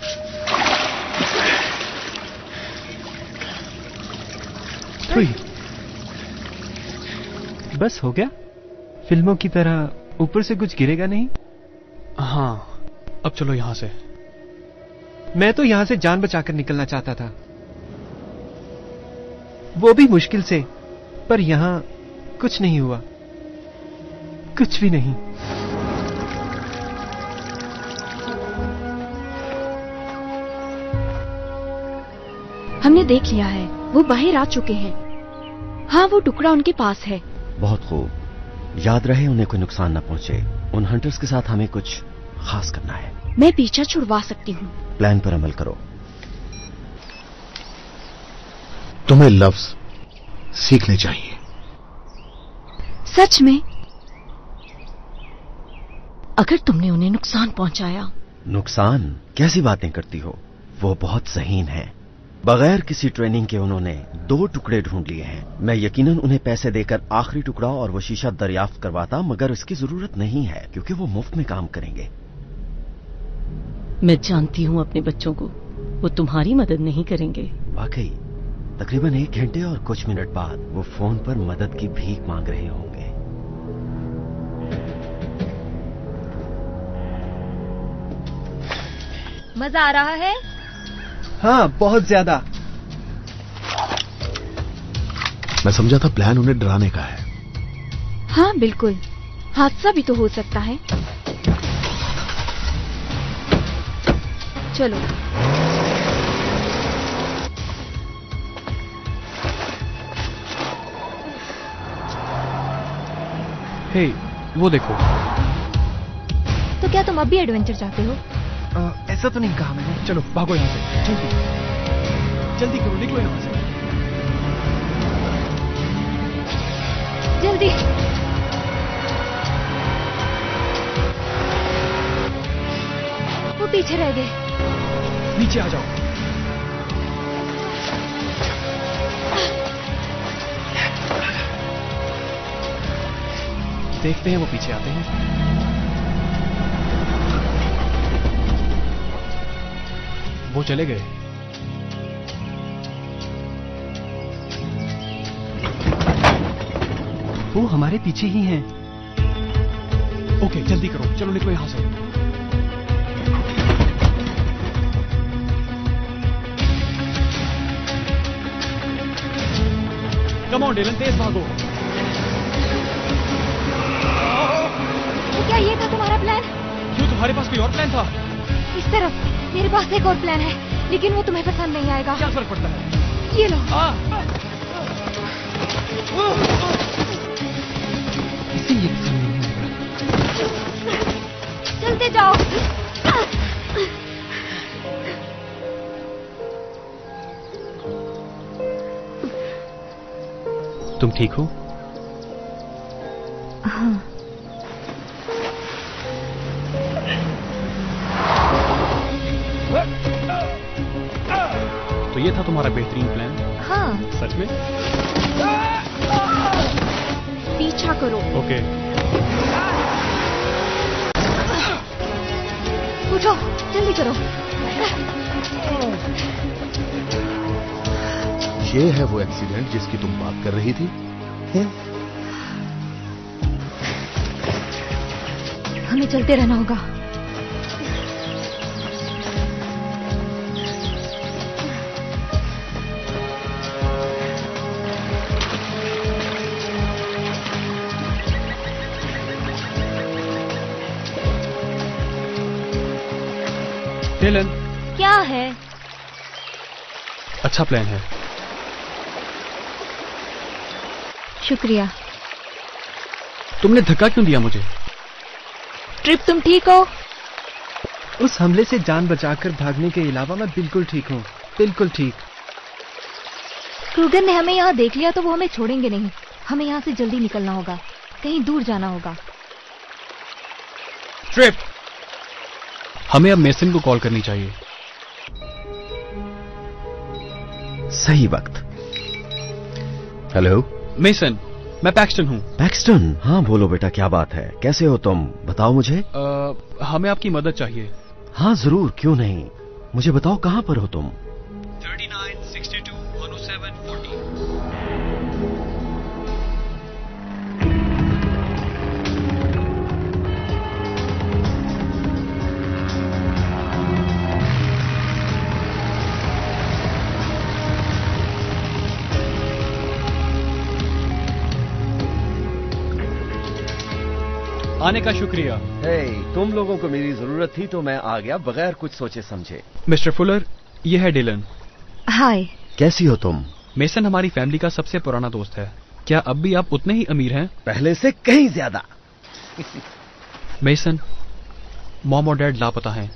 three. बस हो गया। फिल्मों की तरह ऊपर से कुछ गिरेगा नहीं। हाँ, अब चलो यहां से। मैं तो यहां से जान बचाकर निकलना चाहता था, वो भी मुश्किल से। पर यहां कुछ नहीं हुआ, कुछ भी नहीं। हमने देख लिया है, वो बाहर आ चुके हैं। हाँ, वो टुकड़ा उनके पास है। बहुत खूब। याद रहे उन्हें कोई नुकसान न पहुंचे। उन हंटर्स के साथ हमें कुछ खास करना है। मैं पीछा छुड़वा सकती हूँ। प्लान पर अमल करो। तुम्हें लफ्ज सीखने चाहिए। सच में? अगर तुमने उन्हें नुकसान पहुंचाया। नुकसान? कैसी बातें करती हो? वो बहुत ज़हीन है। बगैर किसी ट्रेनिंग के उन्होंने दो टुकड़े ढूंढ लिए हैं। मैं यकीनन उन्हें पैसे देकर आखिरी टुकड़ा और वो शीशा दरियाफ्त करवाता, मगर इसकी जरूरत नहीं है क्योंकि वो मुफ्त में काम करेंगे। मैं जानती हूँ अपने बच्चों को, वो तुम्हारी मदद नहीं करेंगे। वाकई तकरीबन एक घंटे और कुछ मिनट बाद वो फोन पर मदद की भीख मांग रहे होंगे। मजा आ रहा है? हाँ, बहुत ज्यादा। मैं समझा था प्लान उन्हें डराने का है। हाँ बिल्कुल, हादसा भी तो हो सकता है। चलो। हे, वो देखो। तो क्या तुम अब भी एडवेंचर चाहते हो? आ, ऐसा तो नहीं कहा मैंने। चलो भागो यहाँ से, जल्दी जल्दी करो, निकलो यहाँ से। जल्दी। वो पीछे रह गए। नीचे आ जाओ। देखते हैं वो पीछे आते हैं। वो चले गए। वो हमारे पीछे ही हैं। ओके, जल्दी करो, चलो निकलो यहां से। कम ऑन डिलन, तेज भागो। तो क्या ये था तुम्हारा प्लान? क्यों, तुम्हारे पास कोई और प्लान था? इस तरफ मेरे पास एक और प्लान है, लेकिन वो तुम्हें पसंद नहीं आएगा। क्या फर्क पड़ता है? ये लो। इसे ये पसंद नहीं आएगा। चलते जाओ। तुम ठीक हो? हाँ। तो ये था तुम्हारा बेहतरीन प्लान? हाँ। सच में? पीछा करो। ओके। उठो, जल्दी करो। ये है वो एक्सीडेंट जिसकी तुम बात कर रही थी? हमें चलते रहना होगा। डिलन। क्या है? अच्छा प्लान है। शुक्रिया। तुमने धक्का क्यों दिया मुझे? ट्रिप, तुम ठीक हो? उस हमले से जान बचाकर भागने के अलावा मैं बिल्कुल ठीक हूँ, बिल्कुल ठीक। क्रूगर ने हमें यहाँ देख लिया तो वो हमें छोड़ेंगे नहीं। हमें यहाँ से जल्दी निकलना होगा, कहीं दूर जाना होगा। ट्रिप, हमें अब मेसन को कॉल करनी चाहिए। सही वक्त। हेलो मेसन, मैं पैक्सटन हूँ। पैक्सटन? हाँ बोलो बेटा, क्या बात है, कैसे हो तुम? बताओ मुझे। आ, हमें आपकी मदद चाहिए। हाँ जरूर, क्यों नहीं। मुझे बताओ कहाँ पर हो तुम? Thirty nine, sixty two, one O seven, forty. आने का शुक्रिया। hey, तुम लोगों को मेरी जरूरत थी तो मैं आ गया बगैर कुछ सोचे समझे। मिस्टर फुलर, ये है डिलन। हाय। कैसी हो तुम? मेसन हमारी फैमिली का सबसे पुराना दोस्त है। क्या अब भी आप उतने ही अमीर हैं? पहले से कहीं ज्यादा। मेसन, मॉम और डैड लापता हैं।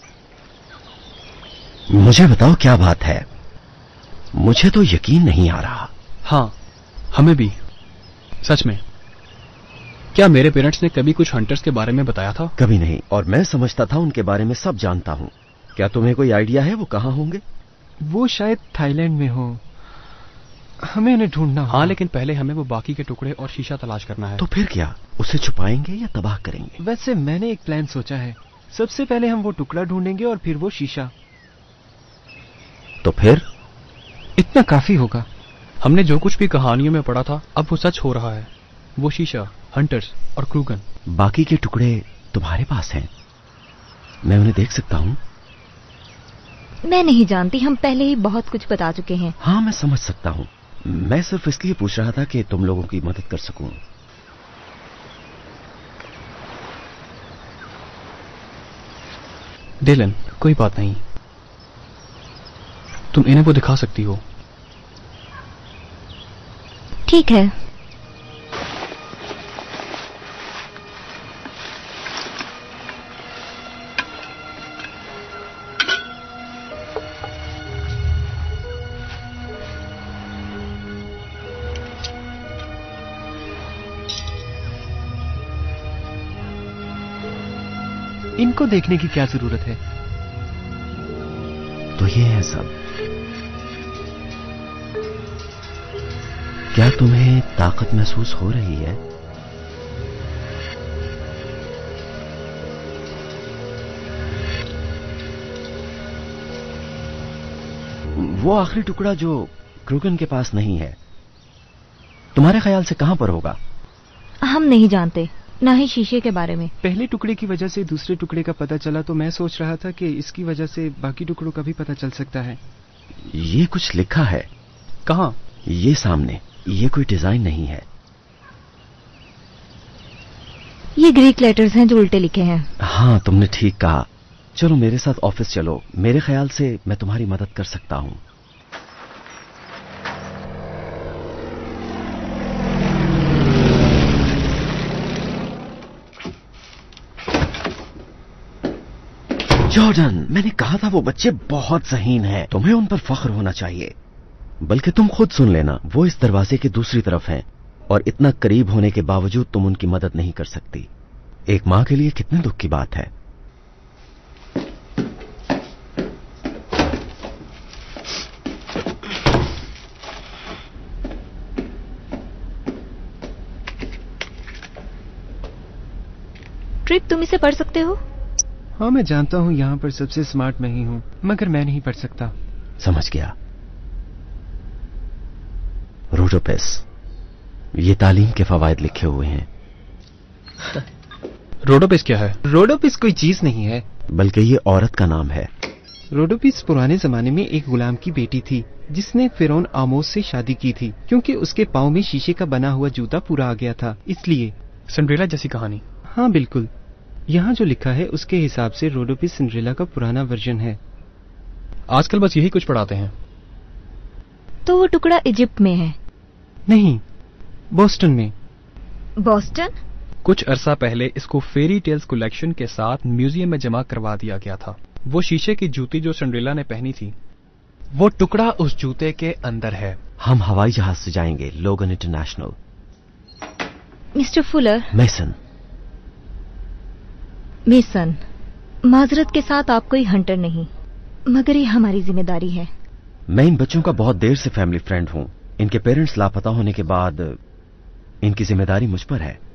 मुझे बताओ क्या बात है, मुझे तो यकीन नहीं आ रहा। हाँ, हमें भी। सच में। क्या मेरे पेरेंट्स ने कभी कुछ हंटर्स के बारे में बताया था? कभी नहीं, और मैं समझता था उनके बारे में सब जानता हूँ। क्या तुम्हें कोई आइडिया है वो कहाँ होंगे? वो शायद थाईलैंड में हो, हमें उन्हें ढूंढना होगा। हाँ, लेकिन पहले हमें वो बाकी के टुकड़े और शीशा तलाश करना है। तो फिर क्या, उसे छुपाएंगे या तबाह करेंगे? वैसे मैंने एक प्लान सोचा है। सबसे पहले हम वो टुकड़ा ढूंढेंगे और फिर वो शीशा। तो फिर इतना काफी होगा। हमने जो कुछ भी कहानियों में पढ़ा था अब वो सच हो रहा है। वो शीशा, हंटर्स और क्रूगन। बाकी के टुकड़े तुम्हारे पास हैं, मैं उन्हें देख सकता हूं? मैं नहीं जानती, हम पहले ही बहुत कुछ बता चुके हैं। हाँ, मैं समझ सकता हूं। मैं सिर्फ इसलिए पूछ रहा था कि तुम लोगों की मदद कर सकूं। डिलन, कोई बात नहीं, तुम इन्हें वो दिखा सकती हो। ठीक है। इनको देखने की क्या जरूरत है? तो ये है सब। क्या तुम्हें ताकत महसूस हो रही है? वो आखिरी टुकड़ा जो क्रूगन के पास नहीं है, तुम्हारे ख्याल से कहां पर होगा? हम नहीं जानते, ना ही शीशे के बारे में। पहले टुकड़े की वजह से दूसरे टुकड़े का पता चला तो मैं सोच रहा था कि इसकी वजह से बाकी टुकड़ों का भी पता चल सकता है। ये कुछ लिखा है। कहां? ये सामने। ये कोई डिजाइन नहीं है। ये ग्रीक लेटर्स हैं जो उल्टे लिखे हैं। हाँ, तुमने ठीक कहा। चलो मेरे साथ ऑफिस चलो, मेरे ख्याल से मैं तुम्हारी मदद कर सकता हूं। जॉर्डन, मैंने कहा था वो बच्चे बहुत ज़हीन हैं, तुम्हें उन पर फख्र होना चाहिए। बल्कि तुम खुद सुन लेना, वो इस दरवाजे की दूसरी तरफ हैं और इतना करीब होने के बावजूद तुम उनकी मदद नहीं कर सकती। एक मां के लिए कितने दुख की बात है। ट्रिप, तुम इसे पढ़ सकते हो? हाँ, मैं जानता हूँ यहाँ पर सबसे स्मार्ट मैं ही हूँ, मगर मैं नहीं पढ़ सकता। समझ गया। रोडोपिस, ये तालीम के फवायद लिखे हुए हैं। रोडोपिस क्या है? रोडोपिस कोई चीज नहीं है, बल्कि ये औरत का नाम है। रोडोपिस पुराने जमाने में एक गुलाम की बेटी थी जिसने फिरौन आमोस से शादी की थी क्योंकि उसके पाँव में शीशे का बना हुआ जूता पूरा आ गया था, इसलिए। सिंड्रेला जैसी कहानी। हाँ बिल्कुल। यहाँ जो लिखा है उसके हिसाब से रोडोपिस सिंड्रेला का पुराना वर्जन है। आजकल बस यही कुछ पढ़ाते हैं। तो वो टुकड़ा इजिप्ट में है? नहीं, बोस्टन में। बोस्टन? कुछ अरसा पहले इसको फेरी टेल्स कलेक्शन के साथ म्यूजियम में जमा करवा दिया गया था। वो शीशे की जूती जो सिंड्रेला ने पहनी थी, वो टुकड़ा उस जूते के अंदर है। हम हवाई जहाज से जाएंगे, Logan International. Mister Fuller. Mason. Mason, माजरत के साथ आप कोई हंटर नहीं, मगर ये हमारी जिम्मेदारी है। मैं इन बच्चों का बहुत देर से फैमिली फ्रेंड हूं। इनके पेरेंट्स लापता होने के बाद इनकी जिम्मेदारी मुझ पर है।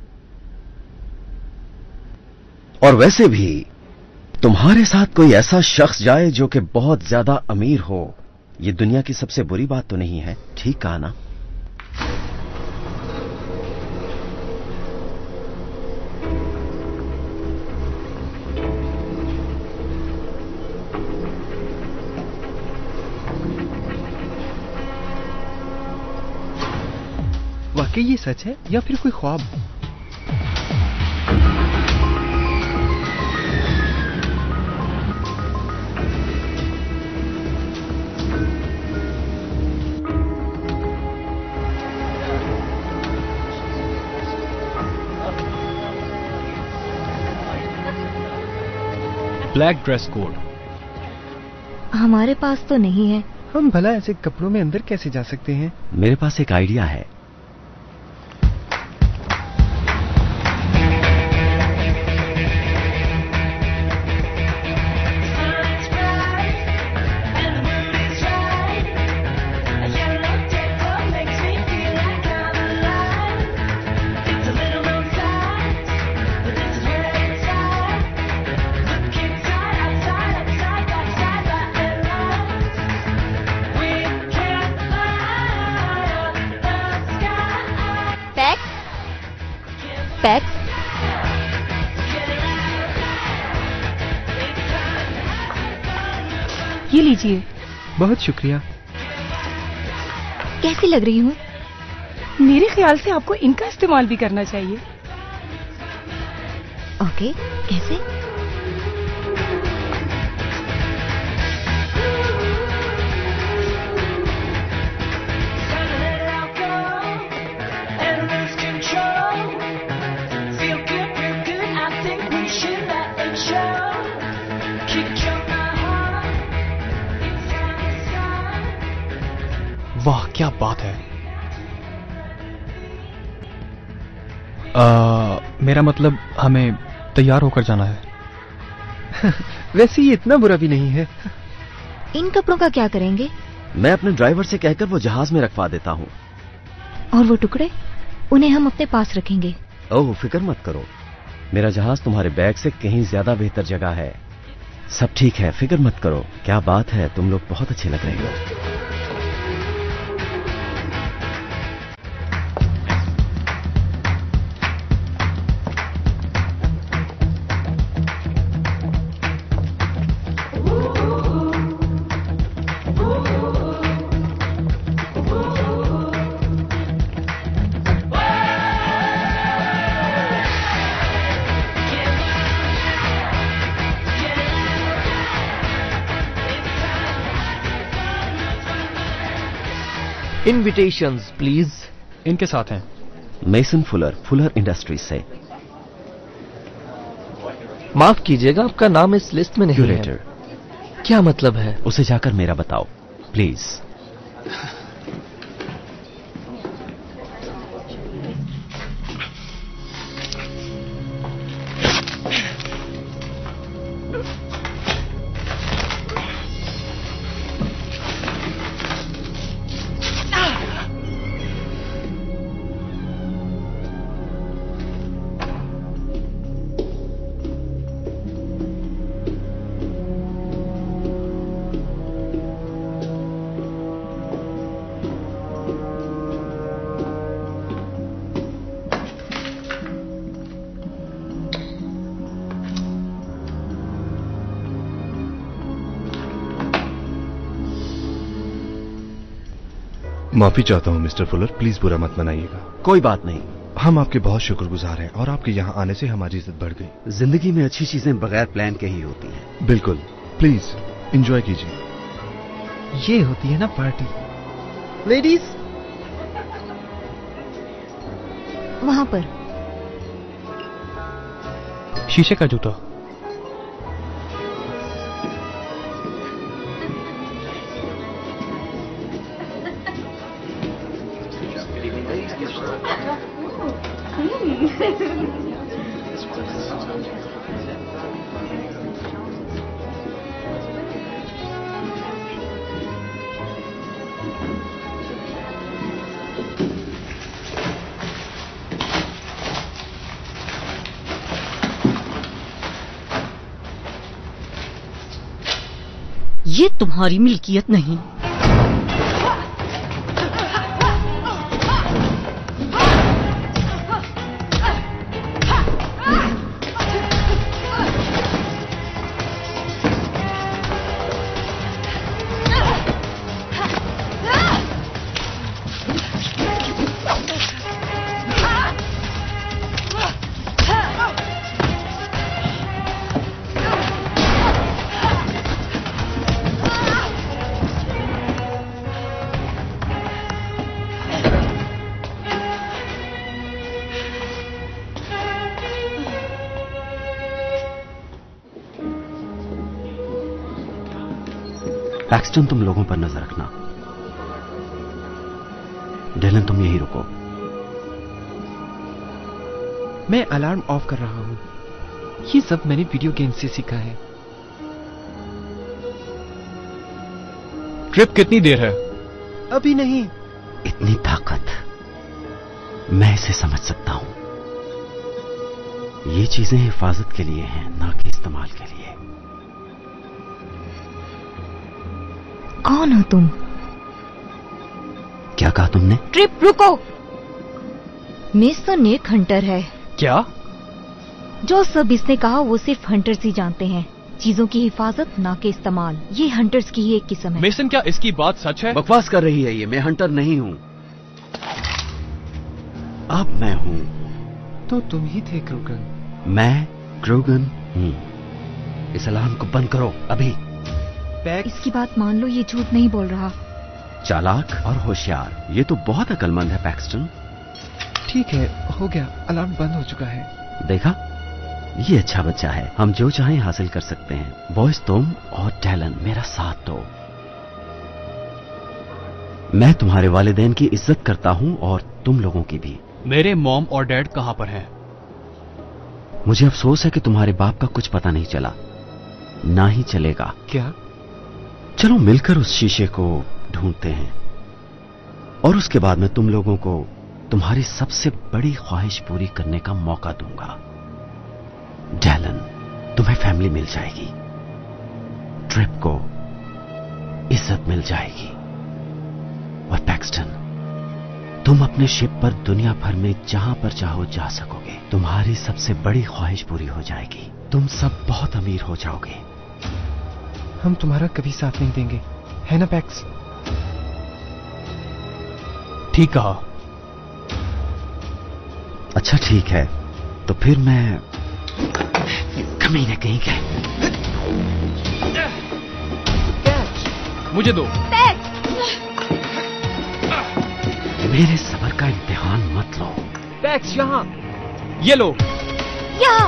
और वैसे भी तुम्हारे साथ कोई ऐसा शख्स जाए जो कि बहुत ज्यादा अमीर हो, ये दुनिया की सबसे बुरी बात तो नहीं है। ठीक कहा ना? वाकई ये सच है या फिर कोई ख्वाब? ब्लैक ड्रेस कोड हमारे पास तो नहीं है। हम भला ऐसे कपड़ों में अंदर कैसे जा सकते हैं? मेरे पास एक आइडिया है। पैक्स। ये लीजिए। बहुत शुक्रिया। कैसी लग रही हूँ? मेरे ख्याल से आपको इनका इस्तेमाल भी करना चाहिए। ओके, कैसे? वाह, क्या बात है। आ, मेरा मतलब हमें तैयार होकर जाना है। वैसे ये इतना बुरा भी नहीं है। इन कपड़ों का क्या करेंगे? मैं अपने ड्राइवर से कहकर वो जहाज में रखवा देता हूँ। और वो टुकड़े, उन्हें हम अपने पास रखेंगे। ओह, फिक्र मत करो, मेरा जहाज तुम्हारे बैग से कहीं ज्यादा बेहतर जगह है। सब ठीक है, फिक्र मत करो। क्या बात है, तुम लोग बहुत अच्छे लग रहे हो। Invitations please. इनके साथ हैं मेसन फुलर, फुलर इंडस्ट्रीज से। माफ कीजिएगा, आपका नाम इस लिस्ट में नहीं है। क्यूरेटर। क्या मतलब है? उसे जाकर मेरा बताओ प्लीज। माफी चाहता हूँ मिस्टर फुलर, प्लीज बुरा मत मनाइएगा। कोई बात नहीं, हम आपके बहुत शुक्रगुजार हैं और आपके यहाँ आने से हमारी इज्जत बढ़ गई। जिंदगी में अच्छी चीजें बगैर प्लान के ही होती हैं। बिल्कुल, प्लीज एंजॉय कीजिए। ये होती है ना पार्टी। लेडीज, वहां पर शीशे का जूता। ये तुम्हारी मिल्कियत नहीं। पैक्सटन, तुम लोगों पर नजर रखना। डेलन, तुम यहीं रुको। मैं अलार्म ऑफ कर रहा हूं। ये सब मैंने वीडियो गेम से सीखा है। ट्रिप कितनी देर है? अभी नहीं। इतनी ताकत, मैं इसे समझ सकता हूं। ये चीजें हिफाजत के लिए हैं, ना कि इस्तेमाल के लिए। कौन हो तुम? क्या कहा तुमने? ट्रिप रुको। मेसन एक हंटर है। क्या? जो सब इसने कहा वो सिर्फ हंटर्स ही जानते हैं। चीजों की हिफाजत ना के इस्तेमाल, ये हंटर्स की ही एक किस्म है। मेसन, क्या इसकी बात सच है? बकवास कर रही है ये, मैं हंटर नहीं हूँ। अब मैं हूँ। तो तुम ही थे क्रूगन। मैं क्रूगन हूँ। इस अलार्म को बंद करो अभी। इसकी बात मान लो, ये झूठ नहीं बोल रहा। चालाक और होशियार, ये तो बहुत अक्लमंद है पैक्सटन। ठीक है, हो गया, अलार्म बंद हो चुका है। देखा, ये अच्छा बच्चा है, हम जो चाहें हासिल कर सकते हैं। बॉयज, तुम और टैलन मेरा साथ दो। मैं तुम्हारे वालिदैन की इज्जत करता हूँ और तुम लोगों की भी। मेरे मॉम और डैड कहाँ पर हैं? मुझे अफसोस है कि तुम्हारे बाप का कुछ पता नहीं चला, ना ही चलेगा। क्या? चलो मिलकर उस शीशे को ढूंढते हैं और उसके बाद मैं तुम लोगों को तुम्हारी सबसे बड़ी ख्वाहिश पूरी करने का मौका दूंगा। डैलन, तुम्हें फैमिली मिल जाएगी, ट्रिप को इज्जत मिल जाएगी, और पैक्सटन, तुम अपने शिप पर दुनिया भर में जहां पर चाहो जा सकोगे। तुम्हारी सबसे बड़ी ख्वाहिश पूरी हो जाएगी, तुम सब बहुत अमीर हो जाओगे। हम तुम्हारा कभी साथ नहीं देंगे, है ना पैक्स? ठीक कहा। अच्छा ठीक है, तो फिर मैं कमीने कहीं गए। मुझे दो। मेरे सबर का इम्तिहान मत लो। पैक्स, यहाँ। ये लो। यहाँ।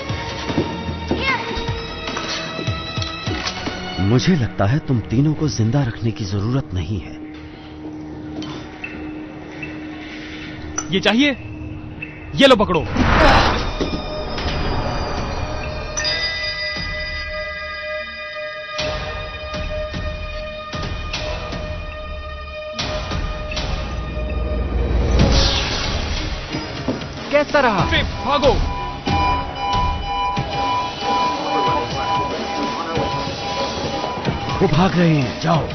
मुझे लगता है तुम तीनों को जिंदा रखने की जरूरत नहीं है। ये चाहिए? ये लो, पकड़ो। कैसा रहा? ट्रिप, भागो। वो भाग रहे हैं, जाओ।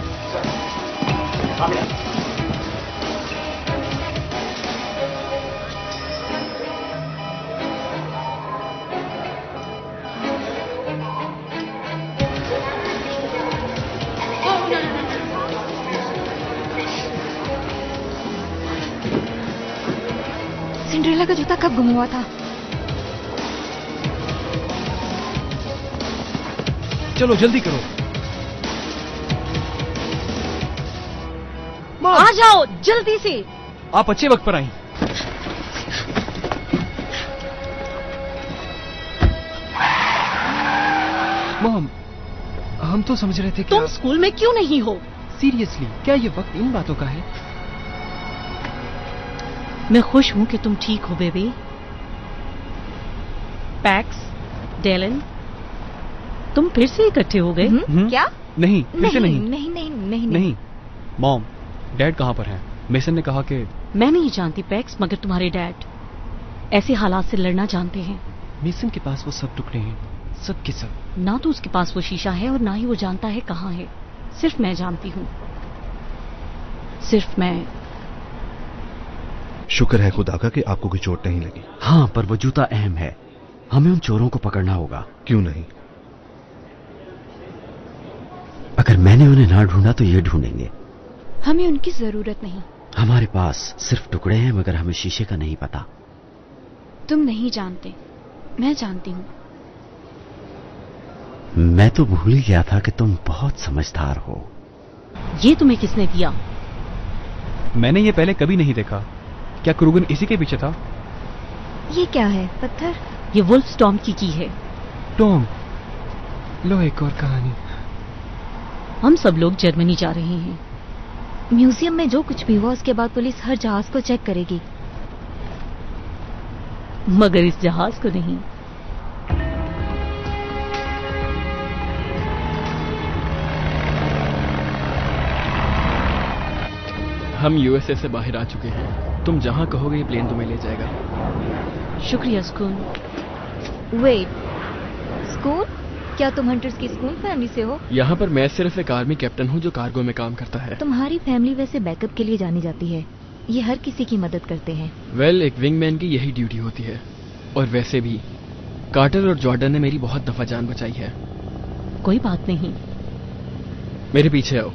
सिंड्रेला का जूता कब गुम हुआ था? चलो जल्दी करो। आ जाओ जल्दी से। आप अच्छे वक्त पर आई। मॉम, हम तो समझ रहे थे कि तुम स्कूल में क्यों नहीं हो? सीरियसली, क्या ये वक्त इन बातों का है? मैं खुश हूं कि तुम ठीक हो बेबी। पैक्स, डेलन, तुम फिर से इकट्ठे हो गए? क्या? नहीं, फिर से नहीं, नहीं। नहीं, नहीं, नहीं, नहीं। मॉम, डैड कहाँ पर हैं? मेसन ने कहा कि मैं नहीं जानती पैक्स, मगर तुम्हारे डैड ऐसे हालात से लड़ना जानते हैं। मेसन के पास वो सब टुकड़े हैं, सब के सब। ना तो उसके पास वो शीशा है और ना ही वो जानता है कहाँ है। सिर्फ मैं जानती हूँ, सिर्फ मैं। शुक्र है खुदा का कि आपको कोई चोट नहीं लगी। हाँ, पर वो जूता अहम है, हमें उन चोरों को पकड़ना होगा। क्यों नहीं? अगर मैंने उन्हें ना ढूंढा तो ये ढूंढेंगे। हमें उनकी जरूरत नहीं। हमारे पास सिर्फ टुकड़े हैं, मगर हमें शीशे का नहीं पता। तुम नहीं जानते, मैं जानती हूँ। मैं तो भूल ही गया था कि तुम बहुत समझदार हो। ये तुम्हें किसने दिया? मैंने ये पहले कभी नहीं देखा। क्या क्रूगन इसी के पीछे था? ये क्या है? पत्थर? ये वुल्फ टॉम की की है। टॉम, लो एक और कहानी। हम सब लोग जर्मनी जा रहे हैं। म्यूजियम में जो कुछ भी हुआ उसके बाद पुलिस हर जहाज को चेक करेगी, मगर इस जहाज को नहीं। हम यूएसए से बाहर आ चुके हैं। तुम जहां कहोगे ये प्लेन तुम्हें ले जाएगा। शुक्रिया स्कूल। Wait, school? क्या तुम हंटर्स की स्कूल फैमिली से हो? यहाँ पर मैं सिर्फ एक आर्मी कैप्टन हूँ जो कार्गो में काम करता है। तुम्हारी फैमिली वैसे बैकअप के लिए जानी जाती है। ये हर किसी की मदद करते हैं। वेल well, एक विंगमैन की यही ड्यूटी होती है। और वैसे भी कार्टर और जॉर्डन ने मेरी बहुत दफा जान बचाई है। कोई बात नहीं, मेरे पीछे आओ।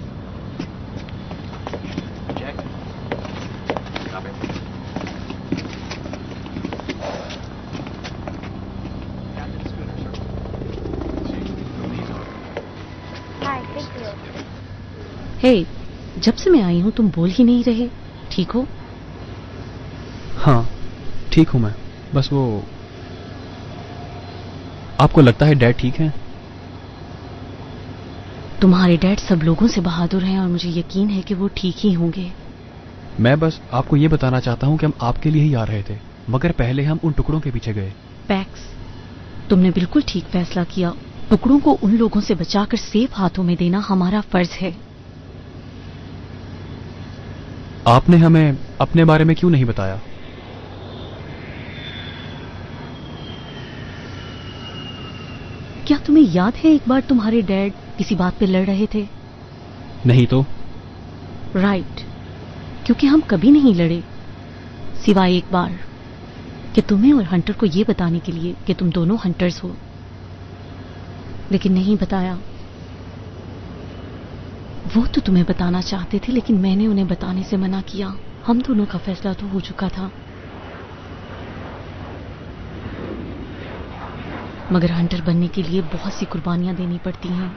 हे, जब से मैं आई हूँ तुम बोल ही नहीं रहे। ठीक हो? हाँ ठीक हूं मैं, बस वो आपको लगता है डैड ठीक है? तुम्हारे डैड सब लोगों से बहादुर हैं और मुझे यकीन है कि वो ठीक ही होंगे। मैं बस आपको ये बताना चाहता हूँ कि हम आपके लिए ही आ रहे थे, मगर पहले हम उन टुकड़ों के पीछे गए। पैक्स, तुमने बिल्कुल ठीक फैसला किया। टुकड़ों को उन लोगों से बचाकर सेफ हाथों में देना हमारा फर्ज है। आपने हमें अपने बारे में क्यों नहीं बताया? क्या तुम्हें याद है एक बार तुम्हारे डैड किसी बात पे लड़ रहे थे? नहीं तो? राइट, क्योंकि हम कभी नहीं लड़े, सिवाय एक बार कि तुम्हें और हंटर को ये बताने के लिए कि तुम दोनों हंटर्स हो, लेकिन नहीं बताया। वो तो तुम्हें बताना चाहते थे, लेकिन मैंने उन्हें बताने से मना किया। हम दोनों का फैसला तो हो चुका था, मगर हंटर बनने के लिए बहुत सी कुर्बानियां देनी पड़ती हैं।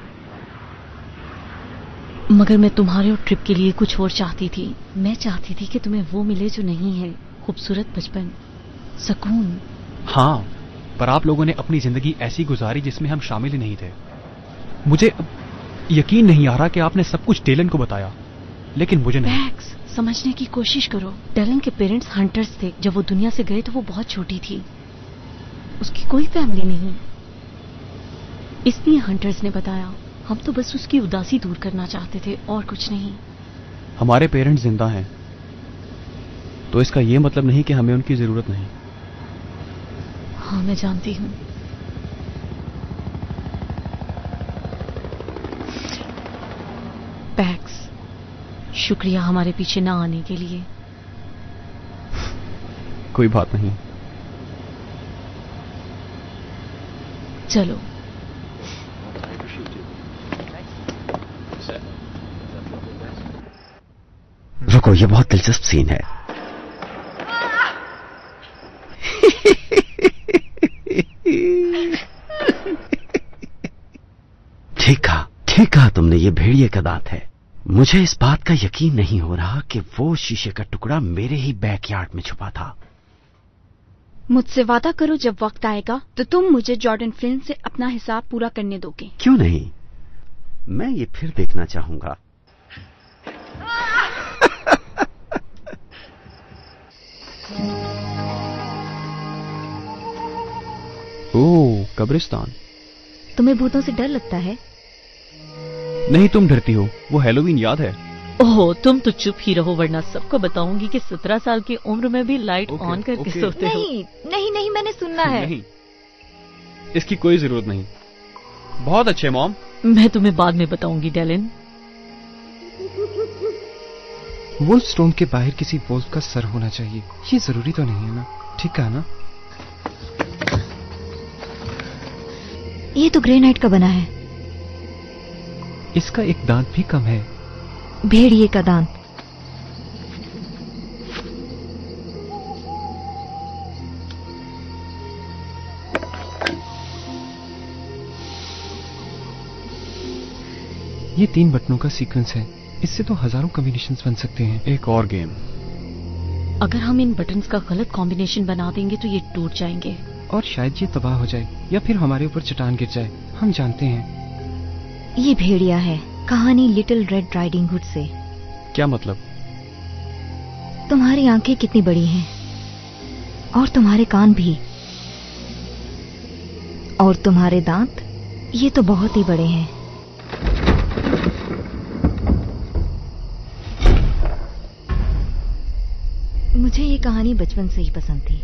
मगर मैं तुम्हारे और ट्रिप के लिए कुछ और चाहती थी। मैं चाहती थी कि तुम्हें वो मिले जो नहीं है, खूबसूरत बचपन, सुकून। हाँ, पर आप लोगों ने अपनी जिंदगी ऐसी गुजारी जिसमें हम शामिल ही नहीं थे। मुझे यकीन नहीं आ रहा कि आपने सब कुछ डेलन को बताया, लेकिन मुझे नहीं। मैक्स, समझने की कोशिश करो। डेलन के पेरेंट्स हंटर्स थे। जब वो दुनिया से गए तो वो बहुत छोटी थी, उसकी कोई फैमिली नहीं, इसलिए हंटर्स ने बताया। हम तो बस उसकी उदासी दूर करना चाहते थे और कुछ नहीं। हमारे पेरेंट्स जिंदा हैं, तो इसका ये मतलब नहीं कि हमें उनकी जरूरत नहीं। हाँ, मैं जानती हूँ। पैक्स, शुक्रिया हमारे पीछे ना आने के लिए। कोई बात नहीं। चलो। रुको, ये बहुत दिलचस्प सीन है। ठीक कहा, ठीक कहा तुमने, ये भेड़िए का दांत है। मुझे इस बात का यकीन नहीं हो रहा कि वो शीशे का टुकड़ा मेरे ही बैकयार्ड में छुपा था। मुझसे वादा करो जब वक्त आएगा तो तुम मुझे जॉर्डन फ्लिन से अपना हिसाब पूरा करने दोगे। क्यों नहीं, मैं ये फिर देखना चाहूंगा। ओह, कब्रिस्तान। तुम्हें भूतों से डर लगता है? नहीं, तुम डरती हो। वो हैलोवीन याद है? ओह, तुम तो चुप ही रहो, वरना सबको बताऊंगी कि सत्रह साल की उम्र में भी लाइट ओके, ऑन करके ओके। सोते हो। नहीं नहीं नहीं, मैंने सुनना है। नहीं, इसकी कोई जरूरत नहीं। बहुत अच्छे मॉम। मैं तुम्हें बाद में बताऊंगी डेलन। वुल्फ स्टोन के बाहर किसी वुल्फ का सर होना चाहिए। ये जरूरी तो नहीं है ना? ठीक है ना? ये तो ग्रेनाइट का बना है। इसका एक दांत भी कम है। भेड़िए का दांत। ये तीन बटनों का सीक्वेंस है। इससे तो हजारों कॉम्बिनेशंस बन सकते हैं। एक और गेम। अगर हम इन बटन्स का गलत कॉम्बिनेशन बना देंगे तो ये टूट जाएंगे और शायद ये तबाह हो जाए या फिर हमारे ऊपर चट्टान गिर जाए। हम जानते हैं। ये भेड़िया है। कहानी लिटिल रेड राइडिंग हुड से। क्या मतलब? तुम्हारी आंखें कितनी बड़ी हैं और तुम्हारे कान भी, और तुम्हारे दांत, ये तो बहुत ही बड़े हैं। मुझे ये कहानी बचपन से ही पसंद थी।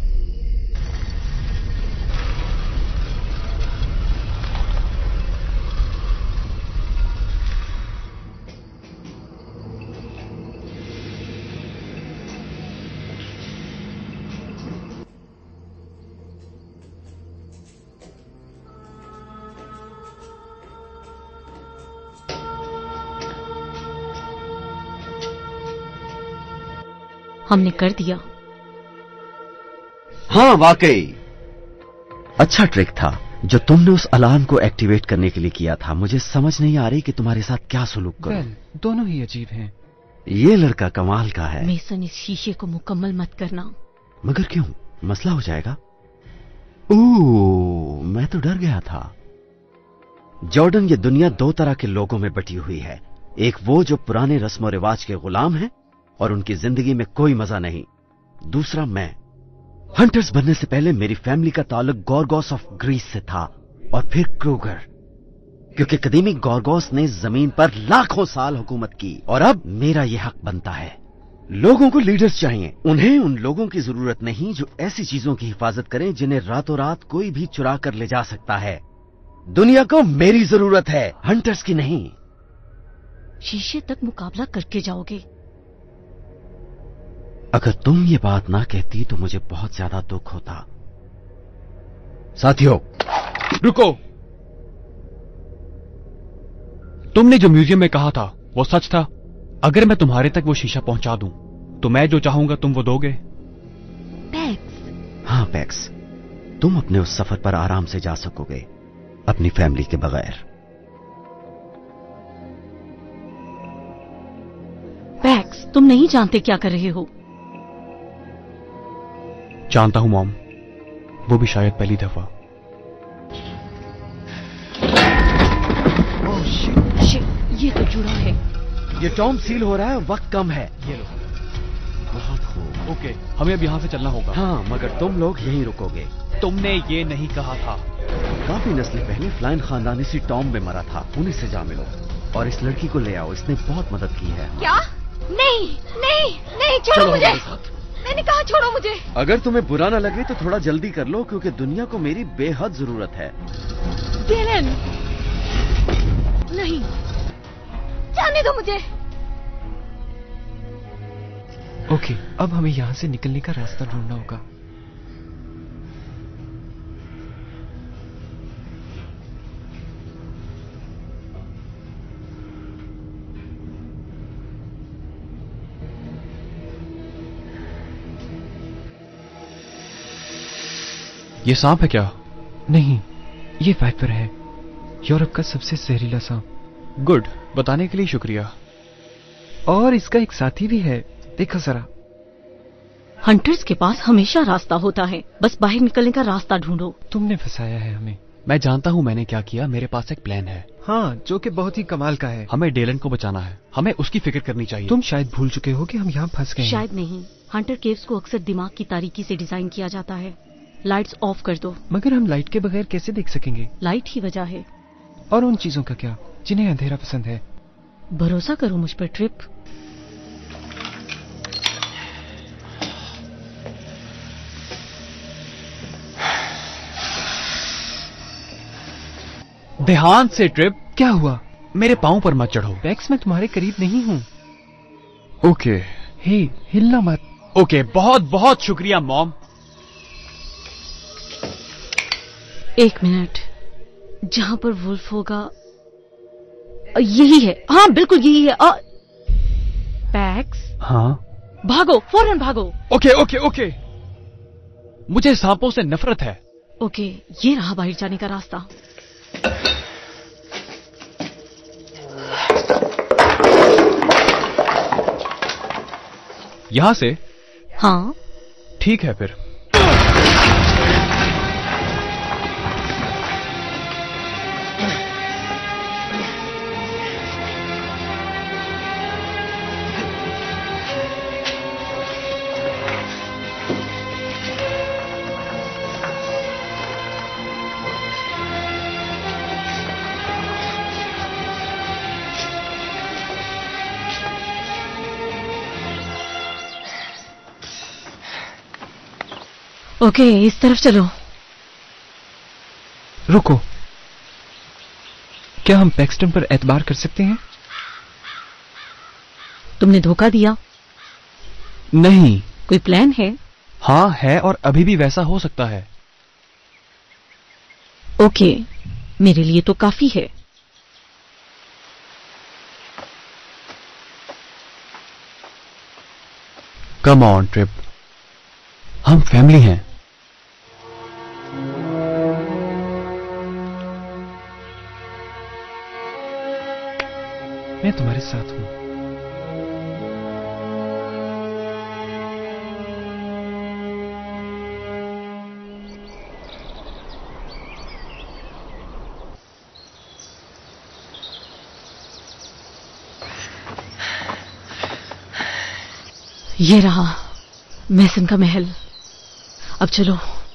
हमने कर दिया। हाँ वाकई अच्छा ट्रिक था जो तुमने उस अलार्म को एक्टिवेट करने के लिए किया था। मुझे समझ नहीं आ रही कि तुम्हारे साथ क्या सुलूक करूं। वेल, दोनों ही अजीब हैं। ये लड़का कमाल का है। मेसन, इस शीशे को मुकम्मल मत करना। मगर क्यों? मसला हो जाएगा। ओह, मैं तो डर गया था। जॉर्डन, ये दुनिया दो तरह के लोगों में बटी हुई है। एक वो जो पुराने रस्म और रिवाज के गुलाम हैं और उनकी जिंदगी में कोई मजा नहीं। दूसरा मैं। हंटर्स बनने से पहले मेरी फैमिली का ताल्लुक गॉर्गोस ऑफ ग्रीस से था और फिर क्रूगर, क्योंकि कदीमी गॉर्गोस ने जमीन पर लाखों साल हुकूमत की और अब मेरा यह हक बनता है। लोगों को लीडर्स चाहिए। उन्हें उन लोगों की जरूरत नहीं जो ऐसी चीजों की हिफाजत करें जिन्हें रातों रात कोई भी चुरा कर ले जा सकता है। दुनिया को मेरी जरूरत है, हंटर्स की नहीं। शीशे तक मुकाबला करके जाओगे। अगर तुम ये बात ना कहती तो मुझे बहुत ज्यादा दुख होता। साथियों, रुको। तुमने जो म्यूजियम में कहा था वो सच था? अगर मैं तुम्हारे तक वो शीशा पहुंचा दूं तो मैं जो चाहूंगा तुम वो दोगे? पैक्स। हाँ पैक्स, तुम अपने उस सफर पर आराम से जा सकोगे अपनी फैमिली के बगैर। पैक्स, तुम नहीं जानते क्या कर रहे हो। जानता हूं मॉम, वो भी शायद पहली दफा। ओह शिट, शिट, ये तो जुड़ा है। ये टॉम सील हो रहा है, वक्त कम है। ये लो। बहुत खूब। ओके, हमें अब यहां से चलना होगा। हाँ, मगर तुम लोग यहीं रुकोगे। तुमने ये नहीं कहा था। काफी नस्लें पहले फ्लाइन खानदान इसी टॉम में मरा था। उन्हीं से जा मिलो और इस लड़की को ले आओ, इसने बहुत मदद की है। क्या? नहीं नहीं नहीं, छोड़ो मुझे। मैंने कहा छोड़ो मुझे। अगर तुम्हें बुरा ना लगे तो थोड़ा जल्दी कर लो, क्योंकि दुनिया को मेरी बेहद जरूरत है। डिलन, नहीं, जाने दो मुझे। ओके, अब हमें यहां से निकलने का रास्ता ढूंढना होगा। ये सांप है क्या? नहीं, ये वाइपर है, यूरोप का सबसे जहरीला सांप। गुड, बताने के लिए शुक्रिया। और इसका एक साथी भी है, देखो जरा। हंटर्स के पास हमेशा रास्ता होता है, बस बाहर निकलने का रास्ता ढूंढो। तुमने फंसाया है हमें। मैं जानता हूं मैंने क्या किया। मेरे पास एक प्लान है। हाँ, जो कि बहुत ही कमाल का है। हमें डेलन को बचाना है, हमें उसकी फिक्र करनी चाहिए। तुम शायद भूल चुके हो कि हम यहाँ फंस गए हैं। शायद नहीं, हंटर केव्स को अक्सर दिमाग की तारीकी से डिजाइन किया जाता है। लाइट्स ऑफ कर दो। मगर हम लाइट के बगैर कैसे देख सकेंगे? लाइट ही वजह है। और उन चीजों का क्या जिन्हें अंधेरा पसंद है? भरोसा करो मुझ पर ट्रिप। ध्यान से ट्रिप। क्या हुआ? मेरे पांव पर मत चढ़ो। पैक्स, मैं तुम्हारे करीब नहीं हूँ। ओके। हे, हिलना मत। ओके, बहुत बहुत शुक्रिया मॉम। एक मिनट, जहां पर वुल्फ होगा यही है। हाँ, बिल्कुल यही है। Ah... Pax. हाँ, भागो, फौरन भागो। Okay okay okay. मुझे सांपों से नफरत है। ओके, ये रहा बाहर जाने का रास्ता। यहां से? हाँ। ठीक है फिर। ओके, इस तरफ चलो। रुको, क्या हम पैक्सटन पर एतबार कर सकते हैं? तुमने धोखा दिया? नहीं। कोई प्लान है? हाँ है, और अभी भी वैसा हो सकता है। ओके, मेरे लिए तो काफी है। कम ऑन ट्रिप, हम फैमिली हैं। मैं तुम्हारे साथ हूं। ये रहा मैसन का महल। अब चलो।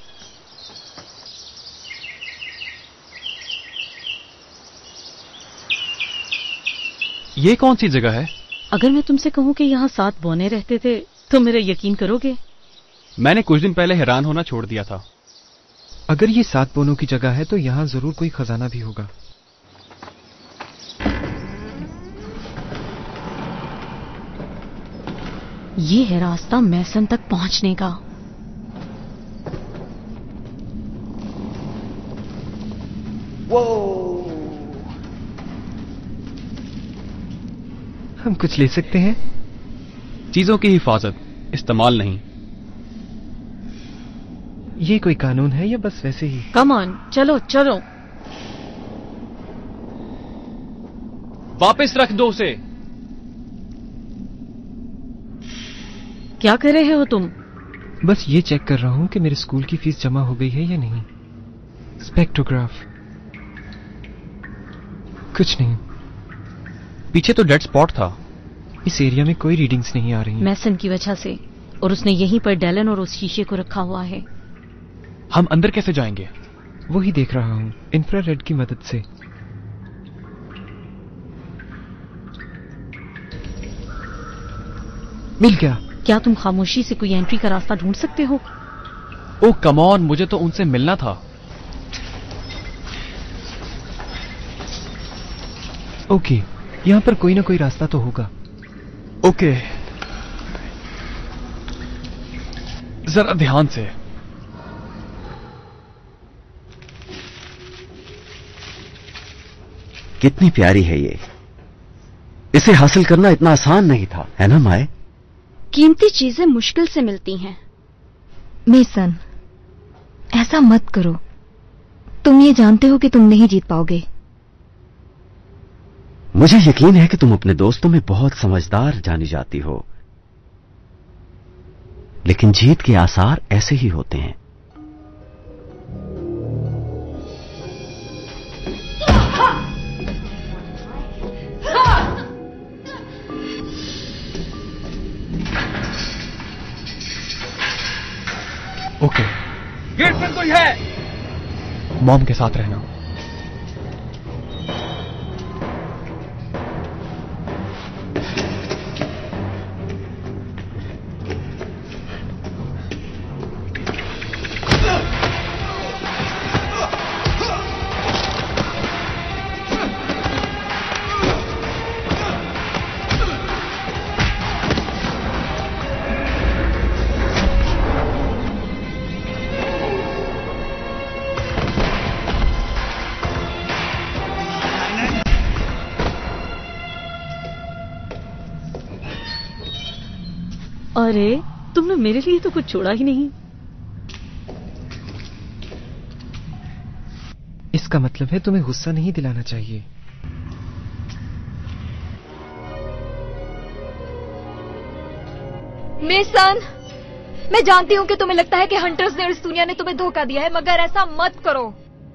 ये कौन सी जगह है? अगर मैं तुमसे कहूं कि यहाँ सात बौने रहते थे तो मेरा यकीन करोगे? मैंने कुछ दिन पहले हैरान होना छोड़ दिया था। अगर ये सात बोनों की जगह है तो यहाँ जरूर कोई खजाना भी होगा। ये है रास्ता मैसन तक पहुंचने का। वो हम कुछ ले सकते हैं? चीजों की हिफाजत, इस्तेमाल नहीं। ये कोई कानून है या बस वैसे ही? कम ऑन, चलो चलो। वापस रख दो उसे। क्या कर रहे हो तुम? बस ये चेक कर रहा हूं कि मेरे स्कूल की फीस जमा हो गई है या नहीं। स्पेक्ट्रोग्राफ। कुछ नहीं। पीछे तो डेड स्पॉट था। इस एरिया में कोई रीडिंग्स नहीं आ रही। मैसन की वजह से, और उसने यहीं पर डेलन और उस शीशे को रखा हुआ है। हम अंदर कैसे जाएंगे? वही देख रहा हूं, इंफ्रारेड की मदद से। मिल गया। क्या तुम खामोशी से कोई एंट्री का रास्ता ढूंढ सकते हो? ओह कम ऑन, मुझे तो उनसे मिलना था। ओके, यहाँ पर कोई ना कोई रास्ता तो होगा। ओके, जरा ध्यान से। कितनी प्यारी है ये। इसे हासिल करना इतना आसान नहीं था, है ना माए? कीमती चीजें मुश्किल से मिलती हैं। मेसन, ऐसा मत करो। तुम ये जानते हो कि तुम नहीं जीत पाओगे। मुझे यकीन है कि तुम अपने दोस्तों में बहुत समझदार जानी जाती हो, लेकिन जीत के आसार ऐसे ही होते हैं। ओके, गेट पर कोई है। मॉम के साथ रहना। अरे, तुमने मेरे लिए तो कुछ छोड़ा ही नहीं। इसका मतलब है तुम्हें गुस्सा नहीं दिलाना चाहिए। मेसन, मैं जानती हूँ कि तुम्हें लगता है कि हंटर्स ने और इस दुनिया ने तुम्हें धोखा दिया है, मगर ऐसा मत करो।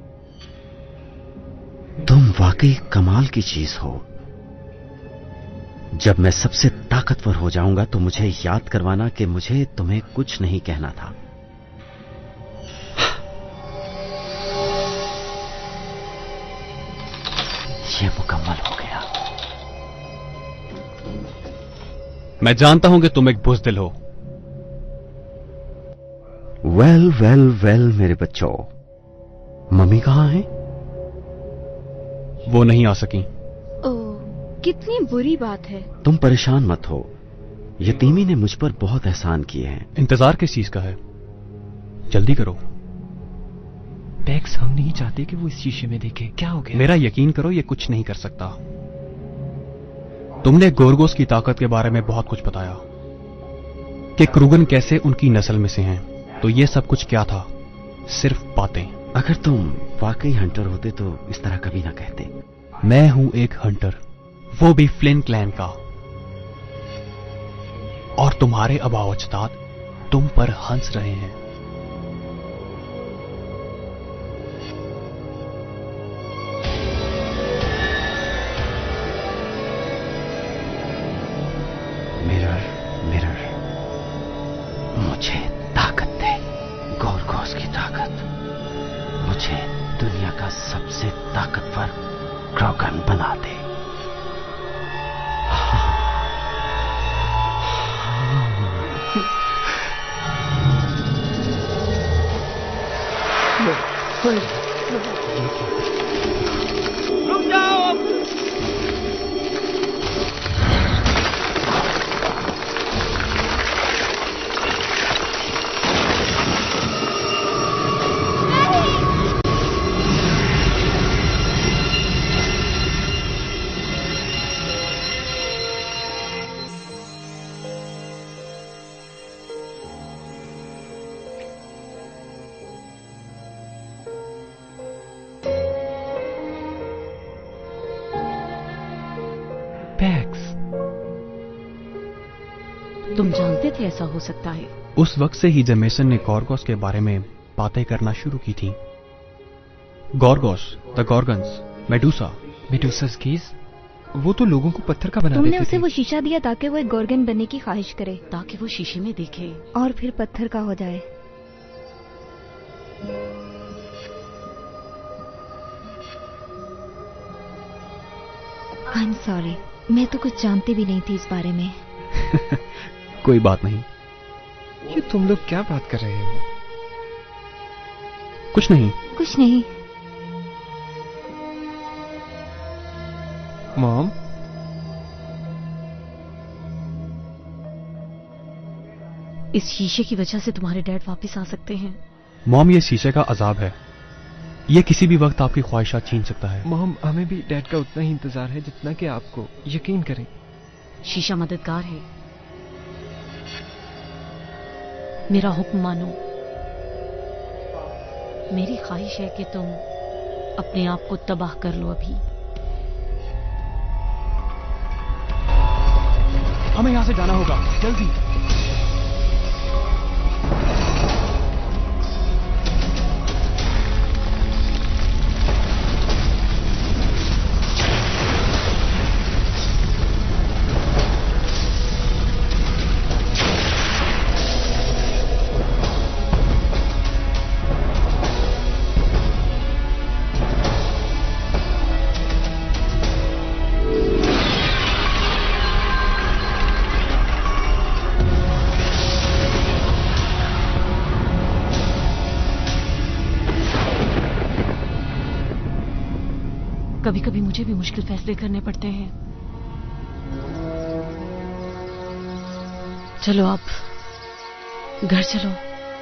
तुम वाकई कमाल की चीज हो। जब मैं सबसे ताकतवर हो जाऊंगा तो मुझे याद करवाना कि मुझे तुम्हें कुछ नहीं कहना था। ये मुकम्मल हो गया। मैं जानता हूं कि तुम एक बुज़दिल हो। वेल वेल वेल मेरे बच्चों, मम्मी कहाँ हैं? वो नहीं आ सकी। कितनी बुरी बात है। तुम परेशान मत हो, यतीमी ने मुझ पर बहुत एहसान किए हैं। इंतजार किस चीज का है? जल्दी करो। बैक्स, हम नहीं चाहते कि वो इस शीशे में देखे। क्या हो गया? मेरा यकीन करो, ये कुछ नहीं कर सकता। तुमने गोरगोस की ताकत के बारे में बहुत कुछ बताया। कि क्रूगन कैसे उनकी नस्ल में से हैं। तो ये सब कुछ क्या था? सिर्फ बातें। अगर तुम वाकई हंटर होते तो इस तरह कभी ना कहते। मैं हूं एक हंटर, वो भी फ्लिन क्लैन का। और तुम्हारे अबाव अजदाद तुम पर हंस रहे हैं। मिरर मिरर, मुझे ताकत दे, गोरगोस की ताकत। मुझे दुनिया का सबसे ताकतवर क्रोगन बना दे। रुक जाओ। तुम जानते थे ऐसा हो सकता है? उस वक्त से ही जब मेसन ने गॉर्गोस के बारे में बातें करना शुरू की थी। Gorgos, the Gorgons, Medusa. Medusa's keys? वो तो लोगों को पत्थर का बना देते थे। तुमने उसे वो शीशा दिया ताकि वो एक गॉर्गन बनने की ख्वाहिश करे, ताकि वो शीशे में देखे और फिर पत्थर का हो जाए। आई एम सॉरी, मैं तो कुछ जानती भी नहीं थी इस बारे में। कोई बात नहीं। ये तुम लोग क्या बात कर रहे हो? कुछ नहीं। कुछ नहीं। मॉम, इस शीशे की वजह से तुम्हारे डैड वापस आ सकते हैं। मॉम, ये शीशे का अजाब है। ये किसी भी वक्त आपकी ख्वाहिशात छीन सकता है। मॉम, हमें भी डैड का उतना ही इंतजार है जितना कि आपको। यकीन करें, शीशा मददगार है। मेरा हुक्म मानो। मेरी ख्वाहिश है कि तुम अपने आप को तबाह कर लो अभी। हमें यहां से जाना होगा, जल्दी। कभी कभी मुझे भी मुश्किल फैसले करने पड़ते हैं। चलो आप घर चलो।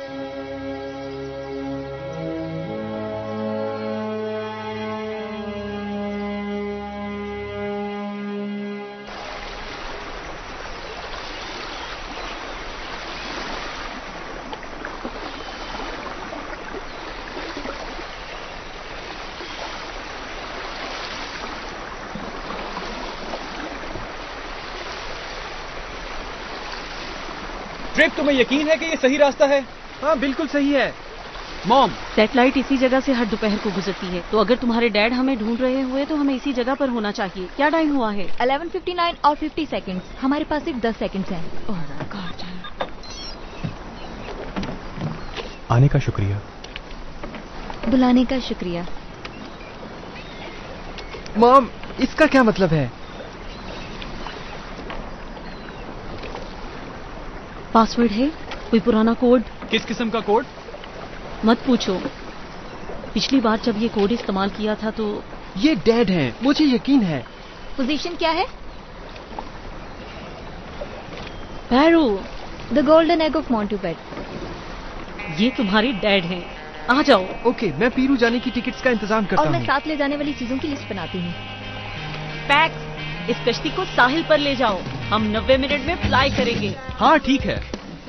ट्रिप, तुम्हें यकीन है कि ये सही रास्ता है? हाँ, बिल्कुल सही है। मॉम, सैटेलाइट इसी जगह से हर दोपहर को गुजरती है, तो अगर तुम्हारे डैड हमें ढूंढ रहे हुए तो हमें इसी जगह पर होना चाहिए। क्या टाइम हुआ है? ग्यारह उनसठ और पचास सेकंड्स। हमारे पास सिर्फ दस सेकंड्स हैं। Oh God. आने का शुक्रिया। बुलाने का शुक्रिया। मॉम, इसका क्या मतलब है? पासवर्ड है? कोई पुराना कोड? किस किस्म का कोड? मत पूछो। पिछली बार जब ये कोड इस्तेमाल किया था तो ये डैड हैं, मुझे यकीन है। पोजीशन क्या है? पैरो, the golden egg of Montupet. ये तुम्हारे डैड हैं। आ जाओ। ओके, मैं पीरू जाने की टिकट्स का इंतजाम करता हूँ। और मैं साथ ले जाने वाली चीजों की लिस्ट बनाती हूँ। पैक्स, इस कश्ती को साहिल पर ले जाओ। हम नब्बे मिनट में फ्लाई करेंगे। हाँ ठीक है।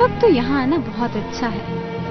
वक्त तो यहाँ आना बहुत अच्छा है।